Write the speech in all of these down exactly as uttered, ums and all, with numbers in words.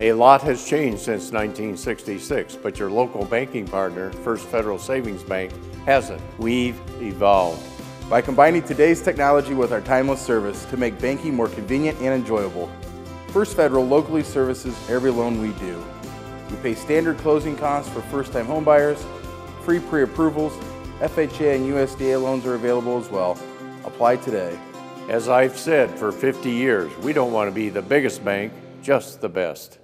A lot has changed since nineteen sixty-six, but your local banking partner, First Federal Savings Bank, hasn't. We've evolved. By combining today's technology with our timeless service to make banking more convenient and enjoyable, First Federal locally services every loan we do. We pay standard closing costs for first-time homebuyers, free pre-approvals, F H A and U S D A loans are available as well. Apply today. As I've said for fifty years, we don't want to be the biggest bank, just the best.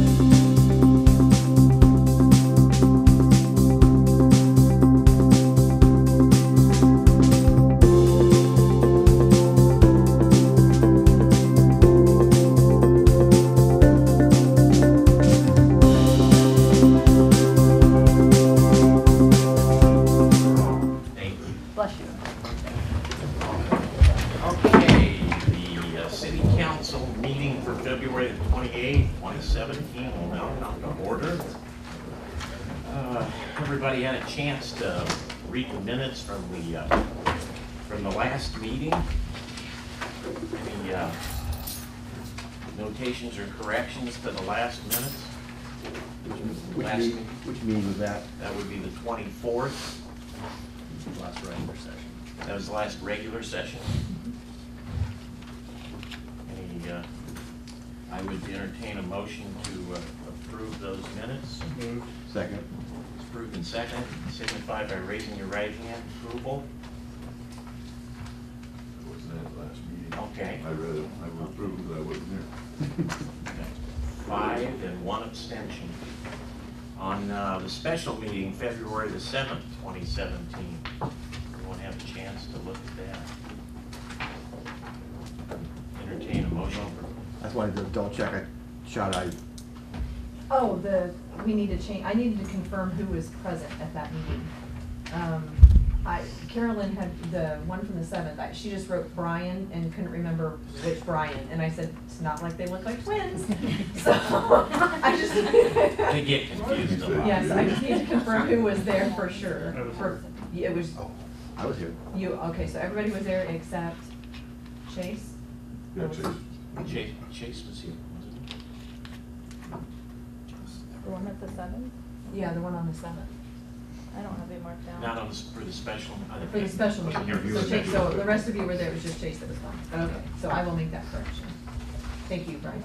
February the twenty-eighth, twenty seventeen will now come to order. Uh, everybody had a chance to read the minutes from the uh, from the last meeting. Any uh, notations or corrections to the last minutes? Which, last meeting, meeting? which meeting was that? That would be the twenty-fourth. Last regular session. That was the last regular session. Any uh, I would entertain a motion to uh, approve those minutes. Mm-hmm. Second. It's approved and second. Signify by raising your right hand. Approval. I wasn't at the last meeting. Okay. I read it. I would approve because I wasn't here. Okay. Five and one abstention. On uh, the special meeting, February the seventh, twenty seventeen. Everyone have a chance to look at that? Entertain a motion for. I just wanted to double check. I shot I. Oh, the, we need to change, I needed to confirm who was present at that meeting. Um, I, Carolyn had the one from the seventh, I, she just wrote Brian and couldn't remember which Brian, and I said, it's not like they look like twins. So, I just. They get confused a lot. Yes, I just need to confirm who was there for sure. For, it was, Oh, I was here. you, okay, so everybody was there except Chase? Yeah, Chase. Chase, Chase was here, wasn't The one at the seventh? Yeah, the one on the seventh. I don't have it marked down. he? Not on the, for the special. uh, For the special wasn't meeting. here. So Chase, so the rest of you were there, it was just Chase that was gone. Okay, so I will make that correction. Thank you, Brian.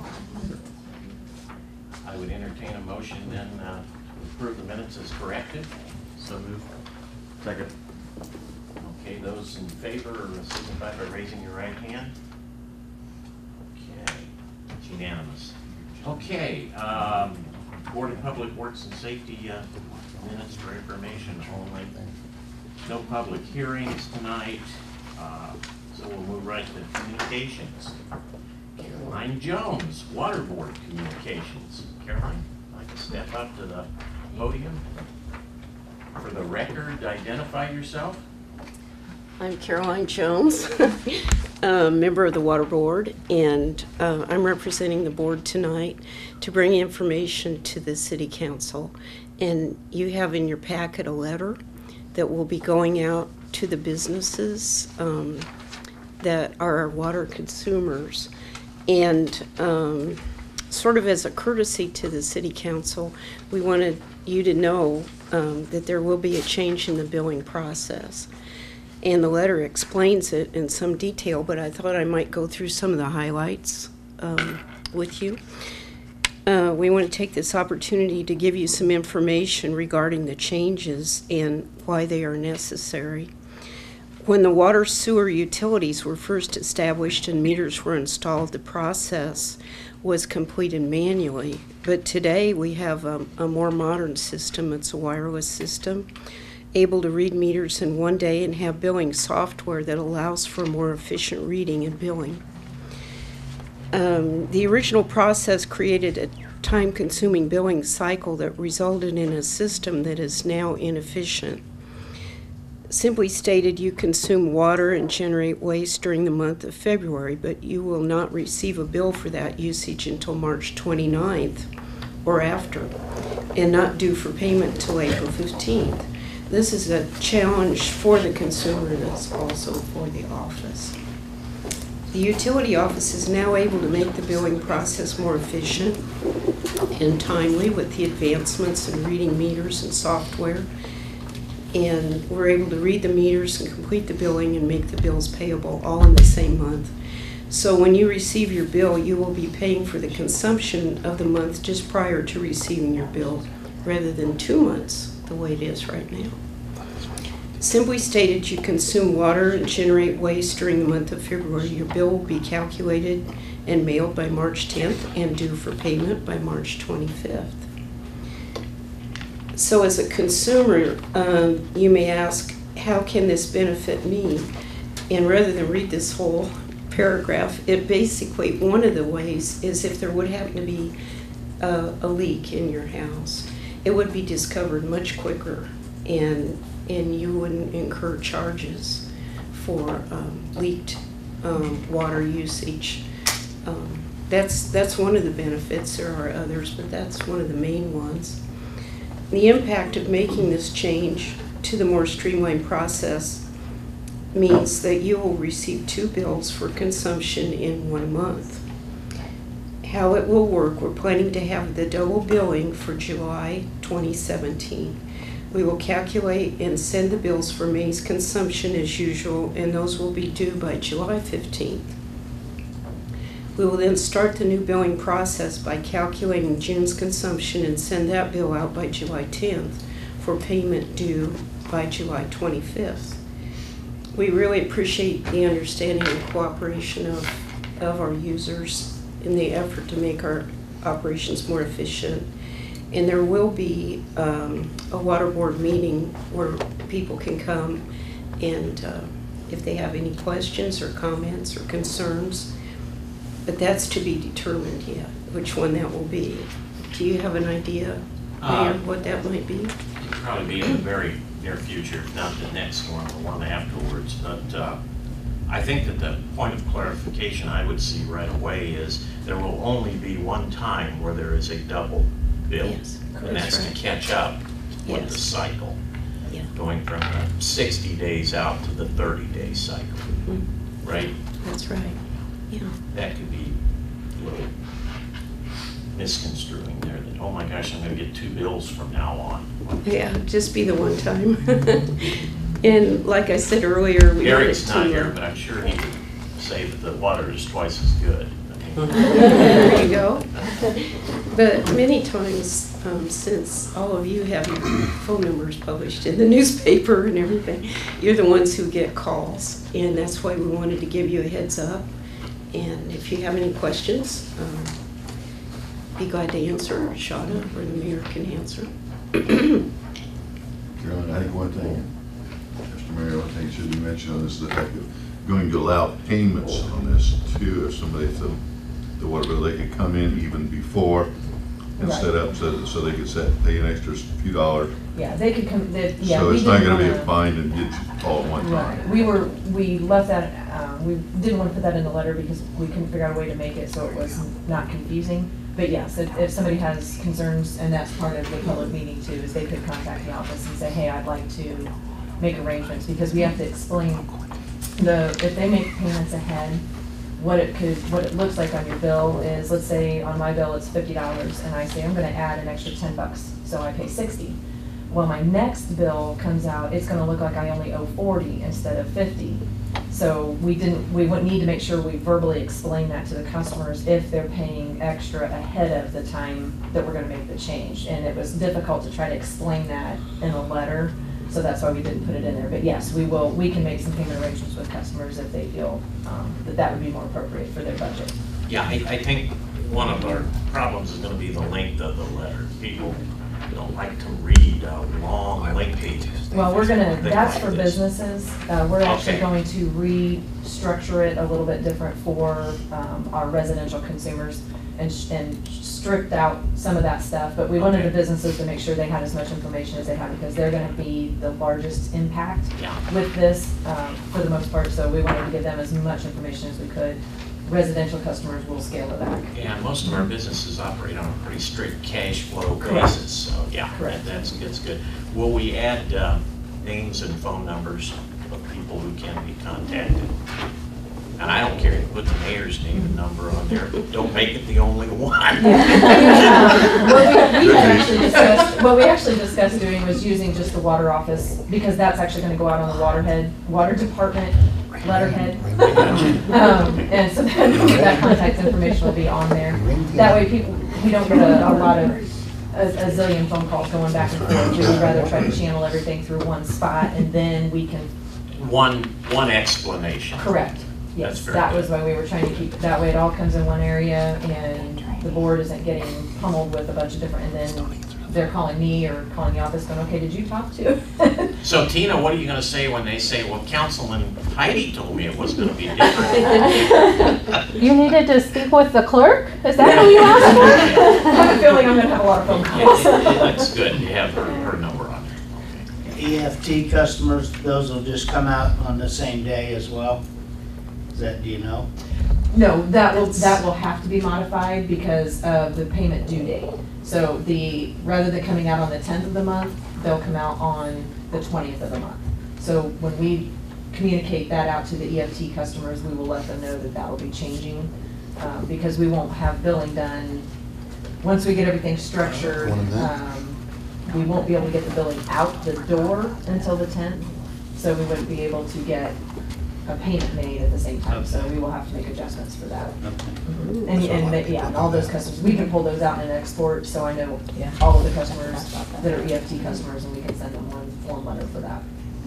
I would entertain a motion then uh, to approve the minutes as corrected. So moved. Second. Okay, those in favor signify by raising your right hand. Okay, it's unanimous. Okay, um, Board of Public Works and Safety uh, minutes for information only. No public hearings tonight, uh, so we'll move right to communications. Caroline Jones, Water Board Communications. Caroline, like to step up to the podium. For the record, identify yourself. I'm Caroline Jones, a member of the Water Board, and uh, I'm representing the board tonight to bring information to the City Council. And you have in your packet a letter that will be going out to the businesses um, that are our water consumers. And um, sort of as a courtesy to the City Council, we wanted you to know um, that there will be a change in the billing process. And the letter explains it in some detail, but I thought I might go through some of the highlights um, with you. Uh, we want to take this opportunity to give you some information regarding the changes and why they are necessary. When the water sewer utilities were first established and meters were installed, the process was completed manually. But today we have a, a more modern system. It's a wireless system, able to read meters in one day and have billing software that allows for more efficient reading and billing. Um, the original process created a time-consuming billing cycle that resulted in a system that is now inefficient. Simply stated, you consume water and generate waste during the month of February, but you will not receive a bill for that usage until March twenty-ninth or after, and not due for payment until April fifteenth. This is a challenge for the consumer and it's also for the office. The utility office is now able to make the billing process more efficient and timely with the advancements in reading meters and software. And we're able to read the meters and complete the billing and make the bills payable all in the same month. So when you receive your bill, you will be paying for the consumption of the month just prior to receiving your bill, rather than two months, the way it is right now. Simply stated, you consume water and generate waste during the month of February. Your bill will be calculated and mailed by March tenth and due for payment by March twenty-fifth. So as a consumer, um, you may ask, how can this benefit me? And rather than read this whole paragraph, it basically, one of the ways is if there would happen to be a, a leak in your house, it would be discovered much quicker, and and you wouldn't incur charges for um, leaked um, water usage. Um, that's that's one of the benefits. There are others, but that's one of the main ones. The impact of making this change to the more streamlined process means that you will receive two bills for consumption in one month. How it will work, we're planning to have the double billing for July twenty seventeen. We will calculate and send the bills for May's consumption as usual, and those will be due by July fifteenth. We will then start the new billing process by calculating June's consumption and send that bill out by July tenth for payment due by July twenty-fifth. We really appreciate the understanding and cooperation of, of our users in the effort to make our operations more efficient. And there will be um, a water board meeting where people can come and uh, if they have any questions or comments or concerns, but that's to be determined yet, which one that will be. Do you have an idea, Mayor, Uh, what that might be? It'll probably be in the very near future, if not the next one, the one afterwards. But uh, I think that the point of clarification I would see right away is there will only be one time where there is a double bill. Yes, and that's that's right. to catch up with Yes. the cycle, Yeah. going from the sixty days out to the thirty day cycle, Mhm. right? That's right, yeah. That could be a little misconstruing there, that, oh my gosh, I'm gonna get two bills from now on. Yeah, just be the one time. And like I said earlier, we wanted Eric's to. not here, uh, but I'm sure he would say that the water is twice as good. I mean, There you go. But many times, um, since all of you have your phone numbers published in the newspaper and everything, you're the ones who get calls. And that's why we wanted to give you a heads up. And if you have any questions, um, be glad to answer. Shawna or the mayor can answer. Carolyn, I think one thing, Mister Mayor, one thing should be mentioned on this, is that you're going to allow payments on this too. If somebody, if the, the water bill, they could come in even before and Right. set up, so, so they could set, pay an extra few dollars. Yeah, they could come, they, yeah. So we it's not didn't gonna be a wanna- bind and get you all at one Right, time. we were, we left that, uh, we didn't want to put that in the letter because we couldn't figure out a way to make it so it was not confusing. But yes, if, if somebody has concerns, and that's part of the public meeting too, is they could contact the office and say, hey, I'd like to make arrangements, because we have to explain the, if they make payments ahead, what it could, what it looks like on your bill is, let's say on my bill it's fifty dollars, and I say I'm gonna add an extra ten bucks, so I pay sixty. Well, my next bill comes out, it's gonna look like I only owe forty instead of fifty. So we didn't, we would need to make sure we verbally explain that to the customers if they're paying extra ahead of the time that we're gonna make the change. And it was difficult to try to explain that in a letter, so that's why we didn't put it in there. But yes, we will, we can make some payment arrangements with customers if they feel um, that that would be more appropriate for their budget. Yeah, I, I think one of our problems is gonna be the length of the letter. People don't like to read uh, long, lengthy. Well, we're gonna, things that's like for this. businesses. Uh, we're actually Okay. going to restructure it a little bit different for, um, our residential consumers and, sh- and stripped out some of that stuff. But we wanted Okay. the businesses to make sure they had as much information as they have, because they're gonna be the largest impact Yeah. with this, um, for the most part. So we wanted to give them as much information as we could. Residential customers will scale it back. Yeah, most of our businesses operate on a pretty strict cash flow Correct. basis, so yeah, Correct. that- that's, that's good. Will we add uh, names and phone numbers of people who can be contacted? And I don't care if you put the mayor's name and number on there, but don't make it the only one. Yeah. We're actually discussed, what we actually discussed doing was using just the water office, because that's actually gonna go out on the waterhead, water department letterhead. Um, and so that, that contact information will be on there. That way people, we don't get a, a lot of, a, a zillion phone calls going back and forth. We would rather try to channel everything through one spot, and then we can. One, one explanation. Correct. Yes, That's very that good. was why we were trying to keep it that way. It all comes in one area, and the board isn't getting pummeled with a bunch of different, and then they're calling me or calling the office going, okay, did you talk to? So Tina, what are you gonna say when they say, well, Councilman Heidi told me it was gonna be different? You needed to speak with the clerk? Is that who you asked for? I have a feeling I'm gonna have a lot of phone calls. That's good, you have her, her number on there. E F T customers, those will just come out on the same day as well? Is that, do you know? No, that will, that will have to be modified because of the payment due date. So the, rather than coming out on the tenth of the month, they'll come out on the twentieth of the month. So when we communicate that out to the E F T customers, we will let them know that that will be changing, um, because we won't have billing done. Once we get everything structured, um, we won't be able to get the billing out the door until the tenth. So we wouldn't be able to get a payment made at the same time, so we will have to make adjustments for that. Mhm. And, and, the- yeah, and all those customers, we can pull those out in an export, so I know all of the customers that are E F T customers, and we can send them one form letter for that.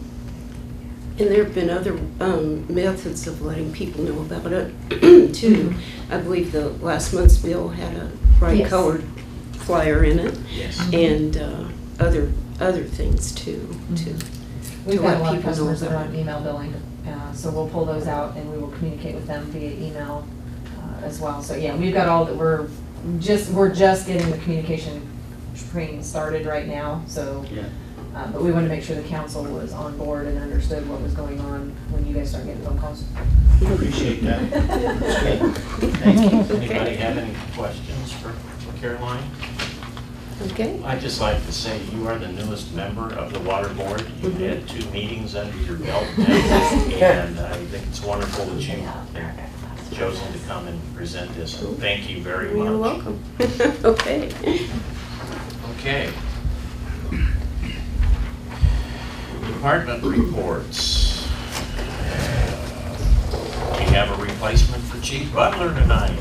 And there have been other um, methods of letting people know about it, too. I believe the last month's bill had a bright Yes. colored flyer in it, Yes. and uh, other, other things, too, too. We've to got let a lot of people know customers that are about on it. email billing, uh, so we'll pull those out and we will communicate with them via email uh, as well. So yeah, we've got all that, we're just, we're just getting the communication training started right now, so. Yeah. Uh, But we want to make sure the council was on board and understood what was going on when you guys start getting phone calls. Appreciate that. That's good. Thank you. Anybody have any questions for Caroline? Okay. I'd just like to say you are the newest member of the water board. You've had two meetings under your belt now, and I think it's wonderful that you have chosen to come and present this. So thank you very much. You're welcome. Okay. Okay. Department reports. We have a replacement for Chief Butler tonight.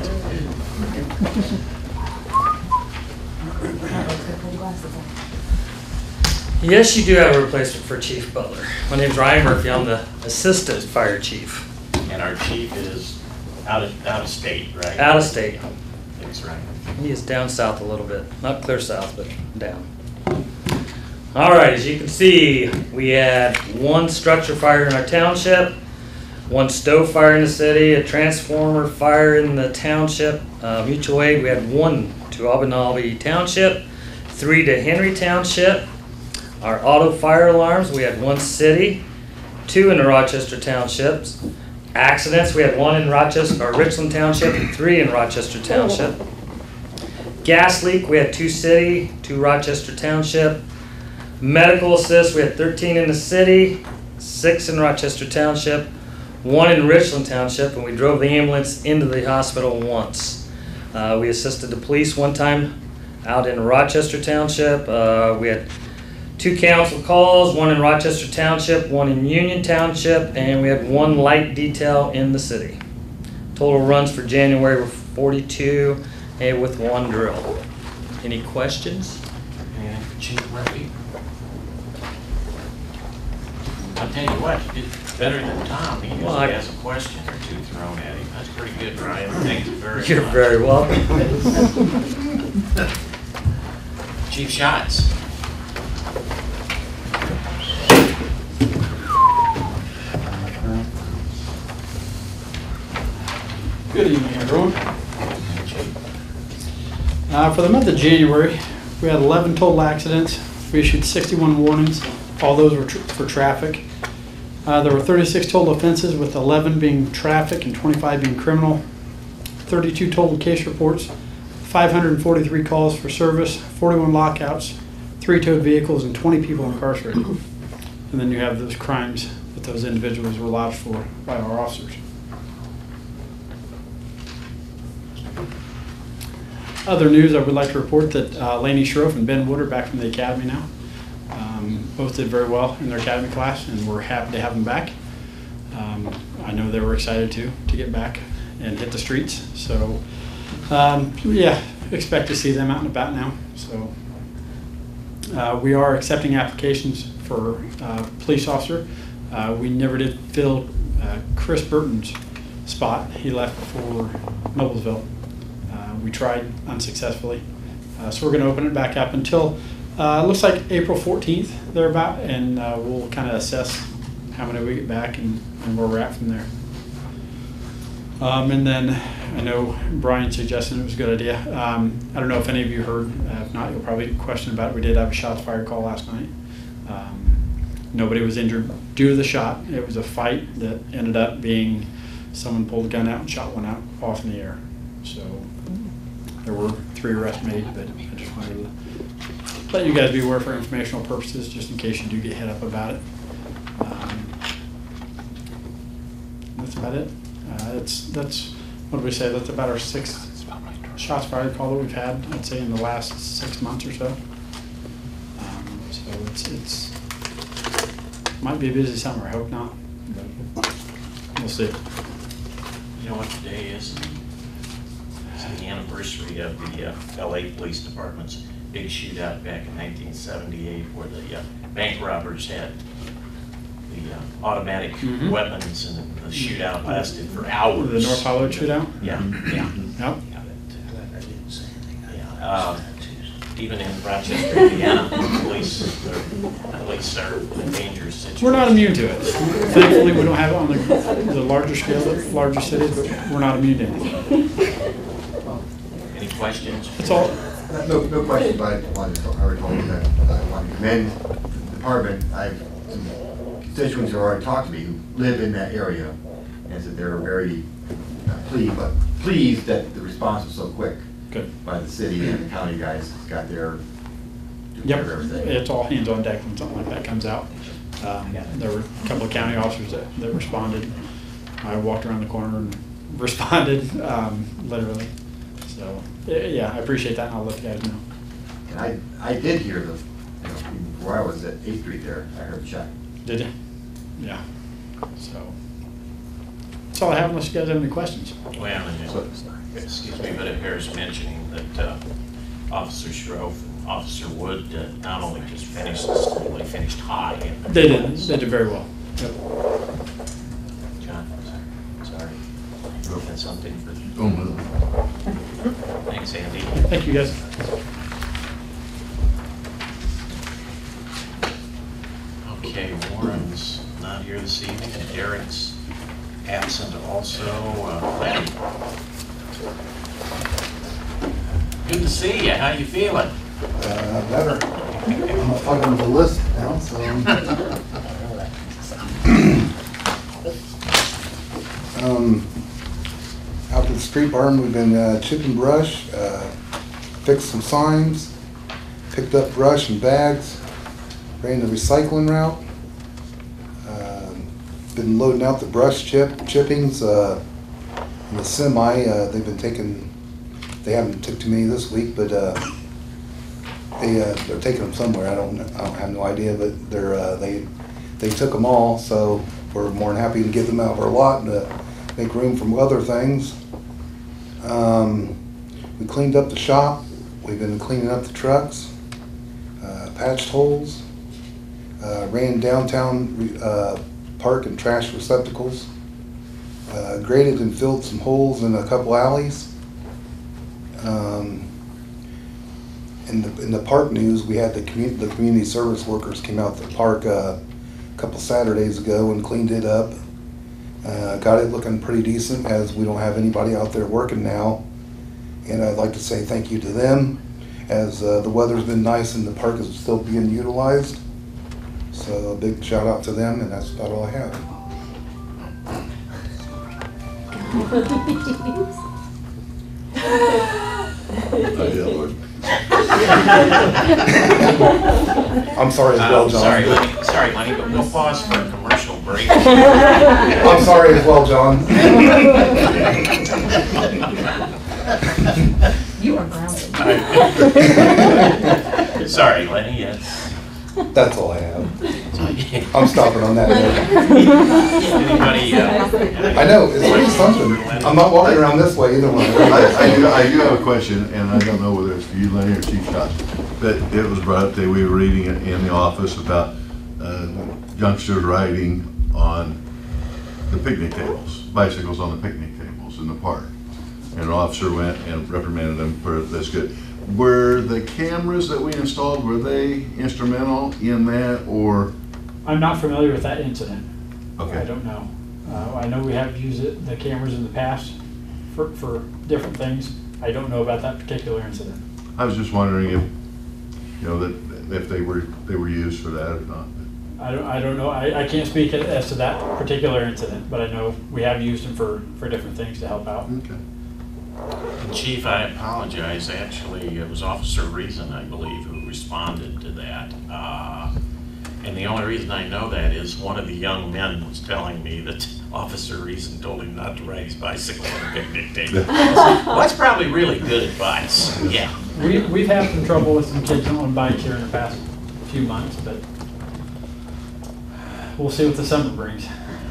Yes, you do have a replacement for Chief Butler. My name's Ryan Murphy. I'm the Assistant Fire Chief. And our chief is out of, out of state, right? Out of state. That's right. He is down south a little bit. Not clear south, but down. All right, as you can see, we had one structure fire in our township, one stove fire in the city, a transformer fire in the township. Uh, mutual aid, we had one to Abenali Township, three to Henry Township. Our auto fire alarms, we had one city, two in the Rochester Townships. Accidents, we had one in Rochester or Richland Township and three in Rochester Township. Gas leak, we had two city, two Rochester Township. Medical assist, we had thirteen in the city, six in Rochester Township, one in Richland Township, and we drove the ambulance into the hospital once. Uh, we assisted the police one time out in Rochester Township. Uh, we had two council calls, one in Rochester Township, one in Union Township, and we had one light detail in the city. Total runs for January were forty-two, and with one drill. Any questions? And Chief Murphy? I'll tell you what, you did better than Tom. He usually Well, I- has a question or two thrown at him. That's pretty good, Ryan. Thank you very much. You're very welcome. Chief Shots. Good evening, everyone. Uh, for the month of January, we had eleven total accidents. We issued sixty-one warnings. All those were tr for traffic. Uh, there were thirty-six total offenses, with eleven being traffic and twenty-five being criminal. thirty-two total case reports, five hundred forty-three calls for service, forty-one lockouts, three towed vehicles, and twenty people incarcerated. And then you have those crimes that those individuals were lodged for by our officers. other news, I would like to report that uh, Laney Schroff and Ben Wood are back from the academy now. Um, both did very well in their academy class, and we're happy to have them back. Um, I know they were excited too to get back and hit the streets. So, um, yeah, expect to see them out and about now. So, uh, we are accepting applications for uh, police officer. Uh, we never did fill uh, Chris Burton's spot. He left for Noblesville. Uh, we tried unsuccessfully. Uh, so we're going to open it back up until, uh, it looks like April fourteenth, thereabout, and uh, we'll kind of assess how many we get back and, and where we're at from there. Um, and then I know Brian suggested it was a good idea. Um, I don't know if any of you heard. Uh, if not, you'll probably question about it. We did have a shots fired call last night. Um, nobody was injured due to the shot. It was a fight that ended up being someone pulled a gun out and shot one out off in the air. So there were three arrests made, but I just wanted to let you guys be aware for informational purposes, just in case you do get hit up about it. Um, that's about it. Uh, it's that's what do we say? That's about our sixth shots fired call that we've had. I'd say in the last six months or so. Um, so it's it's might be a busy summer. I hope not. But we'll see. You know what today is? It's the anniversary of the uh, L A Police Department's big shootout back in nineteen seventy-eight, where the uh, bank robbers had the uh, automatic Mm-hmm. weapons, and the shootout lasted for hours. The North Hollywood shootout. Yeah, yeah. Yep. Yeah. Uh, even in Rochester, Indiana, the police, the police are in a dangerous situation. We're not immune to it. Thankfully, we don't have it on the, the larger scale, of larger cities, but we're not immune to anything. Any questions? That's all. No, no question, but I wanted to, I already told you that I want to commend the department. I've some constituents who already talked to me who live in that area, and said they're very not pleased, but pleased that the response was so quick. Good. By the city and the county guys got their, took Yep, care of everything. it's all hands on deck when something like that comes out. Um, there were a couple of county officers that, that responded. I walked around the corner and responded, um, literally. So, yeah, I appreciate that, and I'll let you guys know. And I, I did hear the, you know, even before I was at eighth Street there, I heard the shot. Did you? Yeah. So, that's all I have unless you guys have any questions. Well, and So- excuse me, but it bears mentioning that uh, Officer Schroff and Officer Wood uh, not only just finished the school, they finished high. in their They did, class. they did very well. Yep. John, sorry. That's something for, Oh, no. thanks, Andy. Thank you, guys. Okay, Warren's not here this evening, and Derek's absent also. Uh, Lenny. Good to see you. How you feeling? Uh, better. I'm not talking to the list now, so. um, out to the street barn, we've been uh, chipping brush, uh, fixed some signs, picked up brush and bags, ran the recycling route. Um, been loading out the brush chip chippings uh, in the semi. Uh, they've been taking. They haven't took too many this week, but uh, they uh, they're taking them somewhere. I don't I don't have no idea, but they're uh, they they took them all. So we're more than happy to give them out of our lot and uh, make room for other things. Um, we cleaned up the shop. We've been cleaning up the trucks, uh, patched holes, uh, ran downtown uh, park and trash receptacles, uh, graded and filled some holes in a couple alleys. Um, in the in the park news, we had the community the community service workers came out to the park uh, a couple Saturdays ago and cleaned it up. Uh, got it looking pretty decent, as we don't have anybody out there working now. And I'd like to say thank you to them, as uh, the weather's been nice and the park is still being utilized. So a big shout out to them, and that's about all I have. Oh, yeah, Lord. I'm sorry as well, Uh, John. Sorry, Lenny, sorry, Lenny, but we'll pause for a commercial break. I'm sorry as well, John. You are grounded. Sorry, Lenny, yes. That's all I have. I'm stopping on that note. Anybody? uh, I know, it's really something. I'm not walking around this way either one. I, I do, I do have a question, and I don't know whether it's for you, Lenny, or Chief Scott, but it was brought up that we were reading it in the office about uh, youngsters riding on the picnic tables, bicycles on the picnic tables in the park. And an officer went and reprimanded them for this. Good. Were the cameras that we installed, were they instrumental in that, or? I'm not familiar with that incident. Okay. I don't know. Uh, I know we have used it, the cameras in the past for, for different things. I don't know about that particular incident. I was just wondering if, you know, that if they were they were used for that or not. I don't, I don't know. I, I can't speak as to that particular incident, but I know we have used them for, for different things to help out. Okay. Chief, I apologize. Actually, it was Officer Reason, I believe, who responded to that. Uh, and the only reason I know that is one of the young men was telling me that Officer Reason told him not to ride his bicycle on a picnic table. Well, that's probably really good advice. Yeah. We, we've had some trouble with some kids on bikes here in the past few months, but we'll see what the summer brings.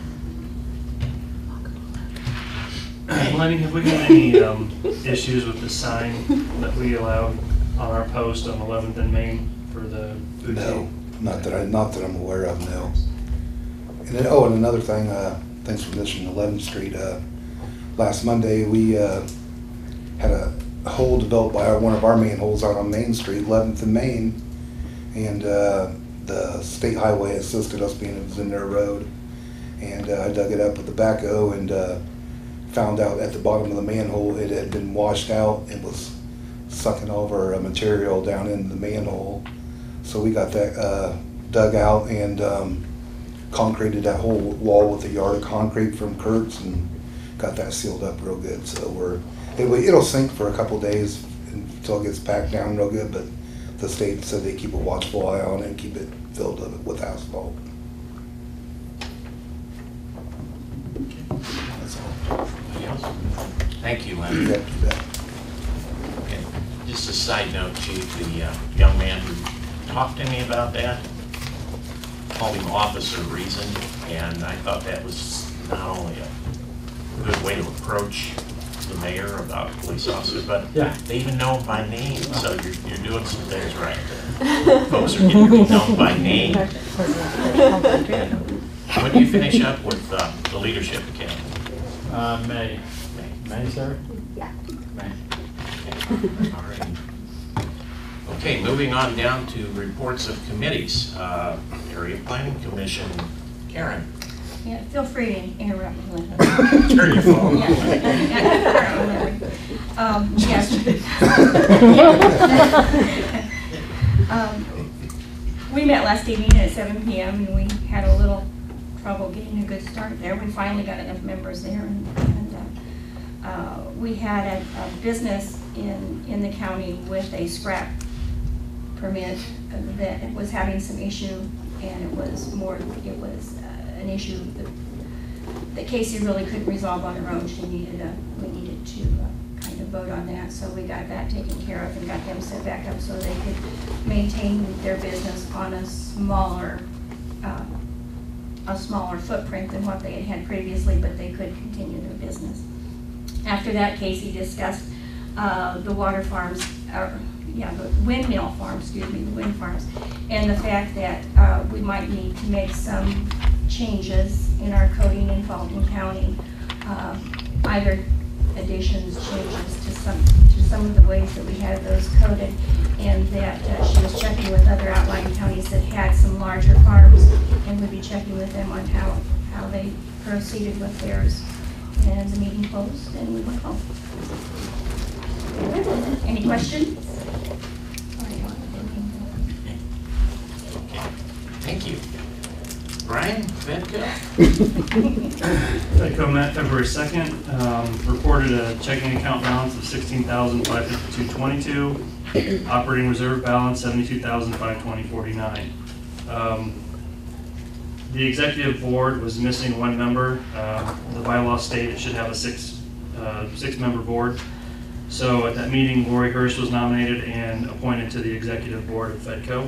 Lenny, have we had any um, issues with the sign that we allowed on our post on eleventh and Main for the food No, team? not that I, not that I'm aware of, no. And then, oh, and another thing, uh, thanks for mentioning eleventh Street. Uh, last Monday, we uh, had a hole developed by our, one of our main holes out on Main Street, eleventh and Main, and uh, the state highway assisted us being it was in their road, and uh, I dug it up with the backhoe and uh, found out at the bottom of the manhole it had been washed out and was sucking all of our uh, material down in the manhole. So we got that uh, dug out and um, concreted that whole wall with a yard of concrete from Kurt's and got that sealed up real good. So we're it, it'll sink for a couple days until it gets packed down real good, but the state said they keep a watchful eye on it and keep it filled up with asphalt. That's all. Anybody else? Thank you, Lenny. Yeah, you bet. Okay. Just a side note, Chief, the uh, young man who talked to me about that called him Officer Reason, and I thought that was not only a good way to approach the mayor about police officers, but Yeah. they even know him by name, so you're, you're doing some things right. Folks are getting to be known by name. When do you finish up with uh, the Leadership Academy? Uh, May. May. May, sir? Yeah. May. All right. Okay, moving on down to reports of committees. Uh, Area Planning Commission, Karen. Yeah, feel free to interrupt me. Turn your phone. Yeah. Um, yes. um, we met last evening at seven P M and we had a little trouble getting a good start there. We finally got enough members there, and, and uh, uh, we had a, a business in in the county with a scrap permit that was having some issue, and it was more it was uh, an issue that, that Casey really couldn't resolve on her own. She needed a we needed to uh, kind of vote on that, so we got that taken care of and got them set back up so they could maintain their business on a smaller uh, a smaller footprint than what they had had previously, but they could continue their business. After that, Casey discussed uh, the water farms, or yeah, the windmill farms, excuse me, the wind farms, and the fact that uh, we might need to make some changes in our coding in Fulton County, uh, either additions, changes to some to some of the ways that we had those coded, and that uh, she was checking with other outlying counties that had some larger farms, and would be checking with them on how how they proceeded with theirs. And the meeting closed, and we went home. Any questions? Okay, thank you. Brian, Vedco? Vedco met February second, um, reported a checking account balance of sixteen thousand five hundred fifty-two dollars and twenty-two cents, operating reserve balance seventy-two thousand five hundred twenty dollars and forty-nine cents. Um, the executive board was missing one member. Uh, the bylaw state it should have a six, uh, six member board. So at that meeting, Lori Hurst was nominated and appointed to the executive board of Fedco.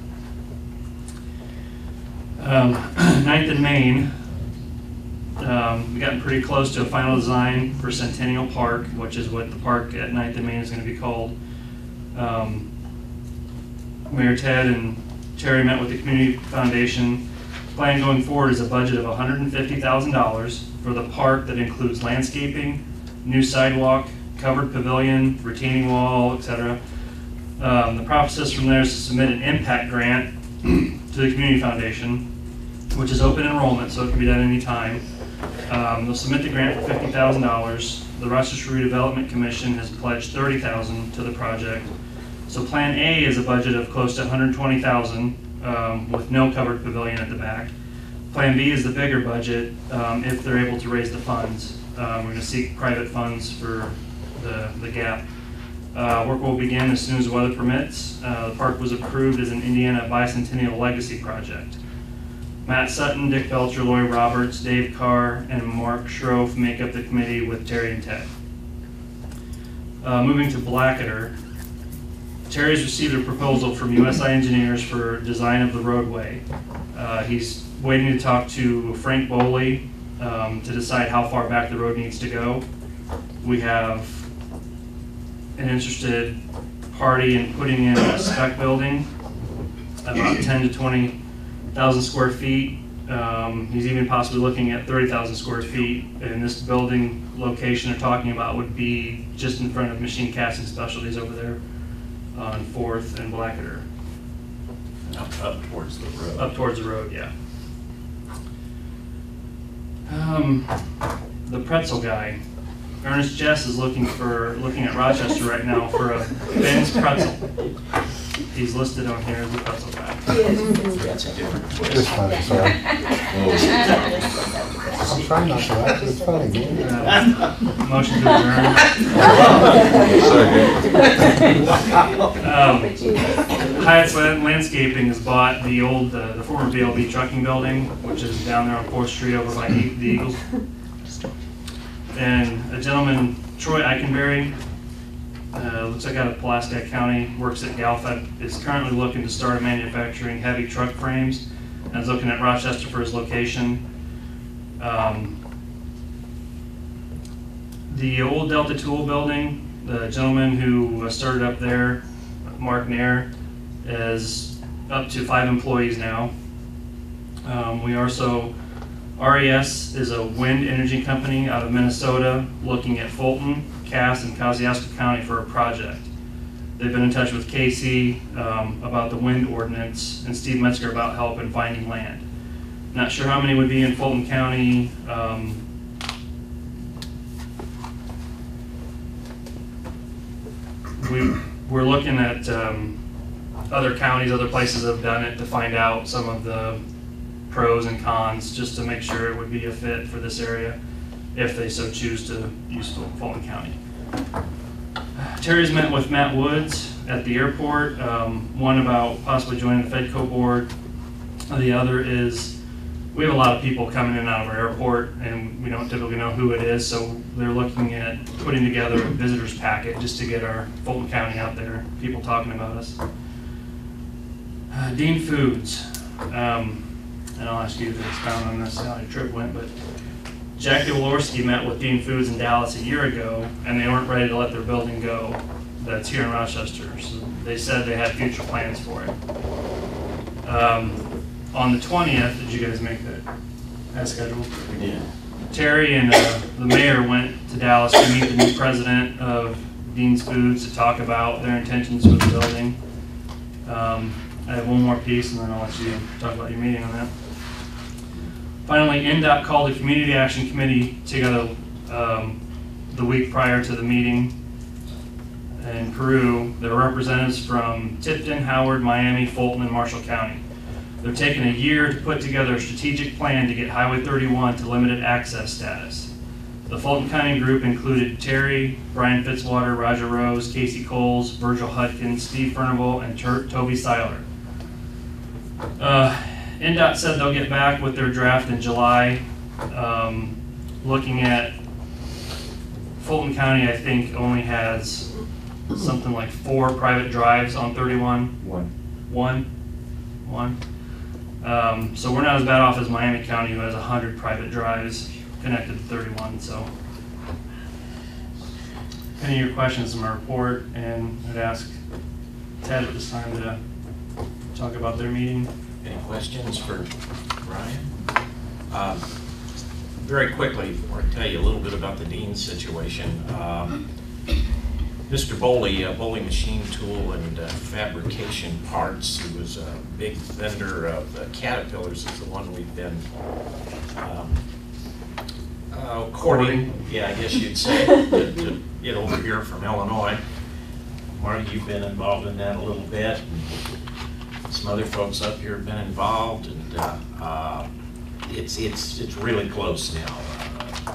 Um, Ninth and Main, um, we gotten pretty close to a final design for Centennial Park, which is what the park at Ninth and Main is going to be called. Um, Mayor Ted and Terry met with the Community Foundation. Plan going forward is a budget of one hundred fifty thousand dollars for the park that includes landscaping, new sidewalk, covered pavilion, retaining wall, et cetera. Um, the process from there is to submit an impact grant to the Community Foundation, which is open enrollment, so it can be done anytime. Um, they'll submit the grant for fifty thousand dollars. The Rochester Redevelopment Commission has pledged thirty thousand dollars to the project. So Plan A is a budget of close to one hundred twenty thousand dollars um, with no covered pavilion at the back. Plan B is the bigger budget um, if they're able to raise the funds. Um, we're going to seek private funds for the, the gap. Uh, work will begin as soon as the weather permits. Uh, the park was approved as an Indiana Bicentennial Legacy Project. Matt Sutton, Dick Belcher, Lori Roberts, Dave Carr, and Mark Schroff make up the committee with Terry and Ted. Uh, moving to Blackader, Terry's received a proposal from U S I Engineers for design of the roadway. Uh, he's waiting to talk to Frank Boley um, to decide how far back the road needs to go. We have an interested party in putting in a spec building, about ten to twenty thousand square feet. Um, he's even possibly looking at thirty thousand square feet. And this building location they're talking about would be just in front of Machine Casting Specialties over there on Fourth and Blackader. Up, up towards the road. Up towards the road, yeah. Um, the pretzel guy. Ernest Jess is looking for looking at Rochester right now for a Ben's pretzel. He's listed on here as the pretzel guy. That's a different It's twist. funny, sorry. I'm trying not to laugh, it's funny, man. Uh, motion to adjourn. um, Hyatt's Landscaping has bought the old, uh, the former B L B trucking building, which is down there on Fourth Street over by the Eagles. And a gentleman, Troy Eikenberry, uh, looks like out of Pulaski County, works at Galfed, is currently looking to start manufacturing heavy truck frames, and is looking at Rochester for his location. Um, the old Delta Tool building, the gentleman who started up there, Mark Nair, is up to five employees now. Um, we also R E S is a wind energy company out of Minnesota looking at Fulton, Cass, and Kosciuszko County for a project. They've been in touch with Casey um, about the wind ordinance and Steve Metzger about help in finding land. Not sure how many would be in Fulton County. Um, we, we're looking at um, other counties, other places that have done it to find out some of the pros and cons, just to make sure it would be a fit for this area if they so choose to use Fulton County. Terry's met with Matt Woods at the airport, um, one about possibly joining the Fedco board. The other is we have a lot of people coming in and out of our airport and we don't typically know who it is, so they're looking at putting together a visitors packet just to get our Fulton County out there, people talking about us. Uh, Dean Foods. Um, and I'll ask you to expound on this, how your trip went, but Jackie Walorski met with Dean Foods in Dallas a year ago, and they weren't ready to let their building go that's here in Rochester. So they said they had future plans for it. Um, on the twentieth, did you guys make that as scheduled? We did. Terry and uh, the mayor went to Dallas to meet the new president of Dean's Foods to talk about their intentions with the building. Um, I have one more piece, and then I'll let you talk about your meeting on that. Finally, N DOT called the Community Action Committee together um, the week prior to the meeting in Peru. There were representatives from Tipton, Howard, Miami, Fulton, and Marshall County. They're taking a year to put together a strategic plan to get Highway thirty-one to limited access status. The Fulton County group included Terry, Brian Fitzwater, Roger Rose, Casey Coles, Virgil Hudkins, Steve Furnival, and Tur Toby Seiler. Uh, N DOT said they'll get back with their draft in July, um, looking at Fulton County, I think, only has something like four private drives on thirty-one. One. One? One. Um, so we're not as bad off as Miami County, who has one hundred private drives connected to thirty-one, so. Any of your questions in my report, and I'd ask Ted at this time to talk about their meeting. Any questions for Brian? Um, very quickly, before I tell you a little bit about the Dean's situation, um, Mister Boley, uh, Boley Machine Tool and uh, Fabrication Parts, who was a big vendor of the Caterpillars, is the one we've been um, uh, courting, yeah, I guess you'd say, to, to get over here from Illinois. Marty, you've been involved in that a little bit. And some other folks up here have been involved, and uh, uh, it's it's it's really close now. Uh,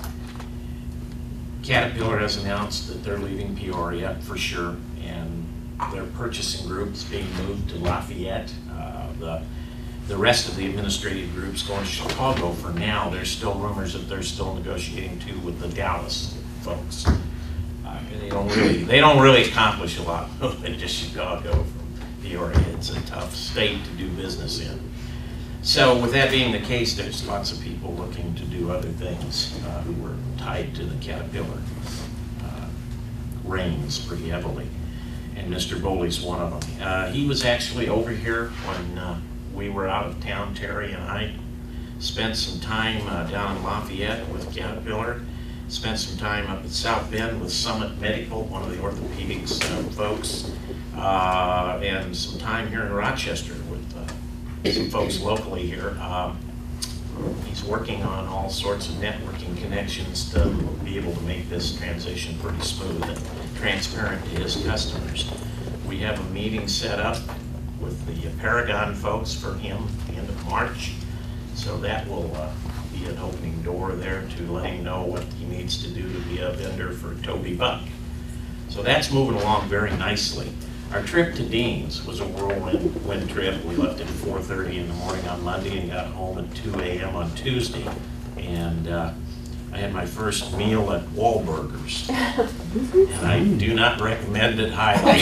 Caterpillar has announced that they're leaving Peoria for sure, and their purchasing group is being moved to Lafayette. Uh, the the rest of the administrative groups going to Chicago for now. There's still rumors that they're still negotiating too with the Dallas folks. Uh, they don't really they don't really accomplish a lot moving to Chicago from Peoria. It's a tough state to do business in. So with that being the case, there's lots of people looking to do other things uh, who were tied to the Caterpillar uh, reins pretty heavily. And Mister Boley's one of them. Uh, he was actually over here when uh, we were out of town. Terry and I spent some time uh, down in Lafayette with Caterpillar, spent some time up at South Bend with Summit Medical, one of the orthopedics uh, folks, uh, and some time here in Rochester with uh, some folks locally here. Um, he's working on all sorts of networking connections to be able to make this transition pretty smooth and transparent to his customers. We have a meeting set up with the Paragon folks for him at the end of March. So that will uh, be an opening door there to let him know what he needs to do to be a vendor for Toby Buck. So that's moving along very nicely. Our trip to Dean's was a whirlwind wind trip. We left at four thirty in the morning on Monday and got home at two A M on Tuesday. And uh, I had my first meal at Wahlburgers. And I do not recommend it highly.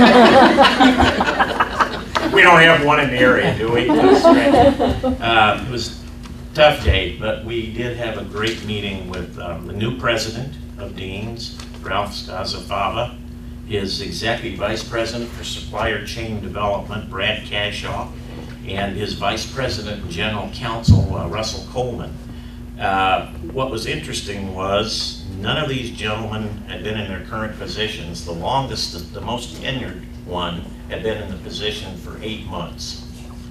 We don't have one in the area, do we? Uh, it was a tough day, but we did have a great meeting with um, the new president of Dean's, Ralph Scazafava, his executive vice president for supplier chain development, Brad Cashaw, and his vice president and general counsel, uh, Russell Coleman. Uh, what was interesting was none of these gentlemen had been in their current positions. The longest, the, the most tenured one had been in the position for eight months.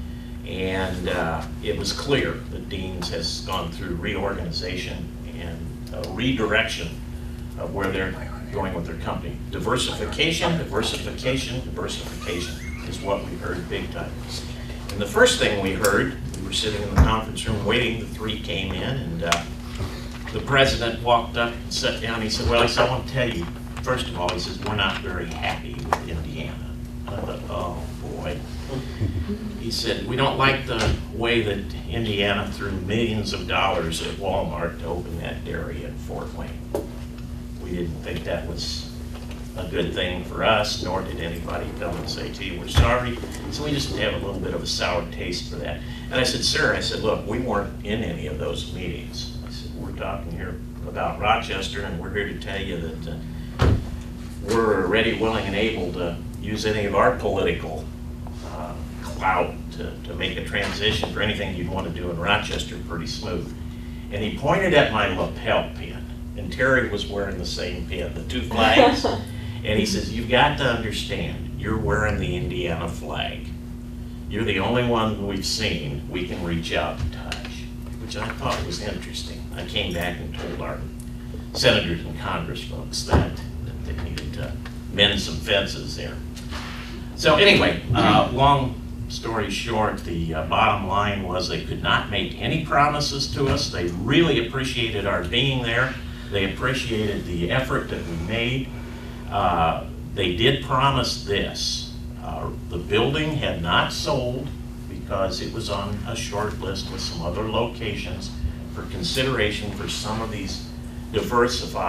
And uh, it was clear that Dean's has gone through reorganization and a redirection of where they're going with their company. Diversification, diversification, diversification is what we heard big time. And the first thing we heard, we were sitting in the conference room waiting, the three came in, and uh, the president walked up and sat down. He said, well, he said, I want to tell you, first of all, he says, we're not very happy with Indiana. And I thought, oh boy. He said, we don't like the way that Indiana threw millions of dollars at Walmart to open that dairy in Fort Wayne. We didn't think that was a good thing for us, nor did anybody come and say, gee, we're sorry. So we just have a little bit of a sour taste for that. And I said, sir, I said, look, we weren't in any of those meetings. I said, we're talking here about Rochester, and we're here to tell you that uh, we're ready, willing, and able to use any of our political uh, clout to, to make a transition for anything you'd want to do in Rochester pretty smooth. And he pointed at my lapel pin, and Terry was wearing the same pin, the two flags. And he says, you've got to understand, you're wearing the Indiana flag. You're the only one we've seen we can reach out and touch, which I thought was interesting. I came back and told our senators and Congress folks that, that they needed to mend some fences there. So anyway, uh, long story short, the uh, bottom line was they could not make any promises to us. They really appreciated our being there. They appreciated the effort that we made. Uh, they did promise this. Uh, the building had not sold because it was on a short list with some other locations for consideration for some of these diversified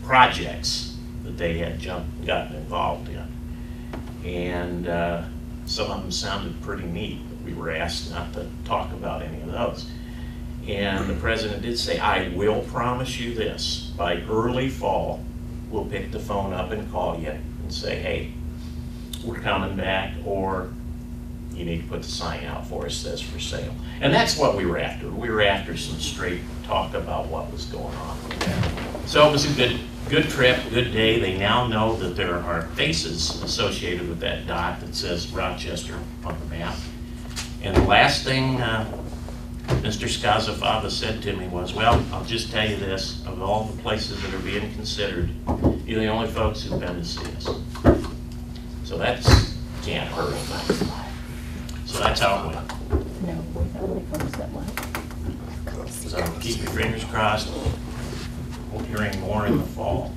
projects that they had jumped, gotten involved in. And uh, some of them sounded pretty neat, but we were asked not to talk about any of those. And the president did say, I will promise you this, by early fall, we'll pick the phone up and call you and say, hey, we're coming back, or you need to put the sign out for us that says for sale. And that's what we were after. We were after some straight talk about what was going on with that. So it was a good, good trip, good day. They now know that there are faces associated with that dot that says Rochester on the map. And the last thing uh, Mister Scazafava said to me was, well, I'll just tell you this, of all the places that are being considered, you're the only folks who've been to see us. So that's, can't hurt anything. So that's how it went. No, we got only folks that went. So keep your fingers crossed. We'll be hearing more in the fall.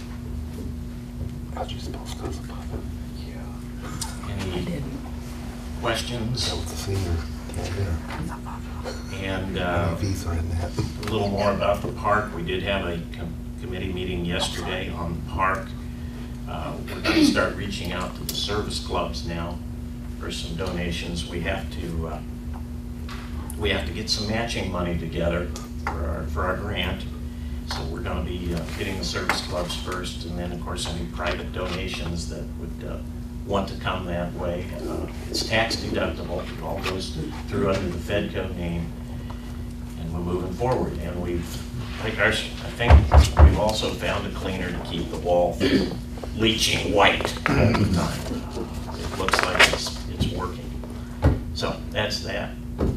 How'd you spell Scazafava? Any questions? That was the senior. Yeah. And uh, a little more about the park. We did have a com committee meeting yesterday on the park. Uh, we're going to start reaching out to the service clubs now for some donations. We have to uh, we have to get some matching money together for our, for our grant. So we're going to be uh, getting the service clubs first, and then of course any private donations that would uh, want to come that way. Uh, it's tax deductible. It all goes through under the Fedco name, and we're moving forward. And we've, I think, our, I think we've also found a cleaner to keep the wall from leaching white all the time. It looks like it's it's working. So that's that.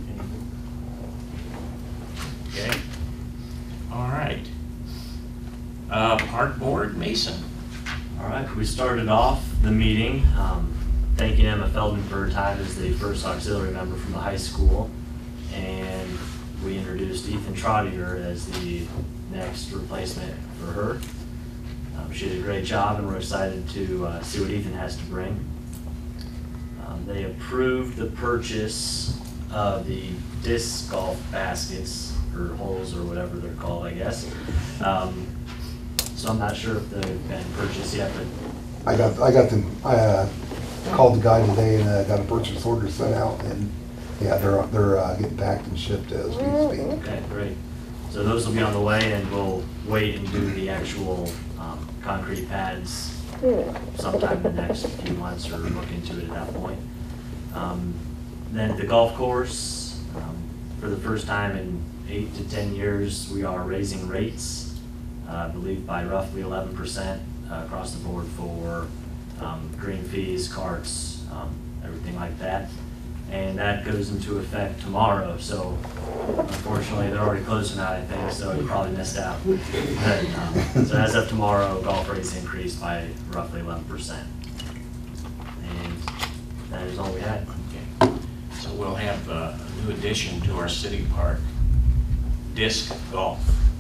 Okay. All right. Uh, Park Board, Mason. All right, we started off the meeting um, thanking Emma Feldman for her time as the first auxiliary member from the high school, and we introduced Ethan Trottier as the next replacement for her. Um, she did a great job, and we're excited to uh, see what Ethan has to bring. Um, they approved the purchase of the disc golf baskets, or holes, or whatever they're called, I guess. Um, So I'm not sure if they've been purchased yet, but. I got, I got them, I uh, called the guy today and uh, got a purchase order sent out, and yeah, they're, they're uh, getting packed and shipped as we speak. Okay, great. So those will be on the way, and we'll wait and do the actual um, concrete pads sometime in the next few months, or look into it at that point. Um, Then the golf course, um, for the first time in eight to ten years, we are raising rates. Uh, I believe by roughly eleven percent uh, across the board for um, green fees, carts, um, everything like that. And that goes into effect tomorrow. So unfortunately, they're already closed tonight, I think, so you probably missed out. But, um, so as of tomorrow, golf rates increased by roughly eleven percent. And that is all we had. Okay. So we'll have uh, a new addition to our city park, disc golf.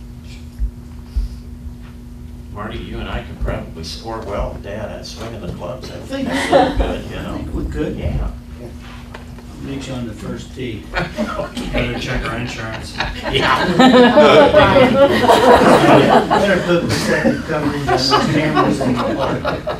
Marty, you and I could probably score well with Dad at swinging the clubs. I think it's look good, you know. I think we could. Yeah. I'll meet you on the first tee. Better check our insurance. Yeah. Better put protective coverage on those cameras in the park.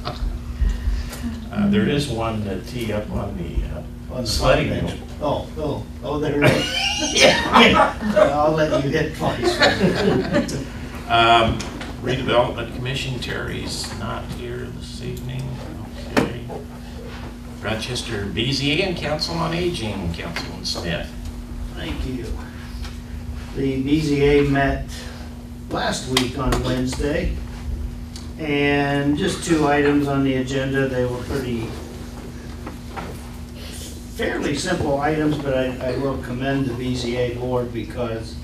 Uh, there is one uh, tee up on the, uh, On the sledding bench. hill. Oh, oh, oh, there it is. Yeah. I'll let you hit twice. Um, Redevelopment Commission, Terry's not here this evening. Okay. Rochester B Z A and Council on Aging, Councilman Smith. Thank you. The B Z A met last week on Wednesday, and just two items on the agenda. They were pretty fairly simple items, but I, I will commend the B Z A board because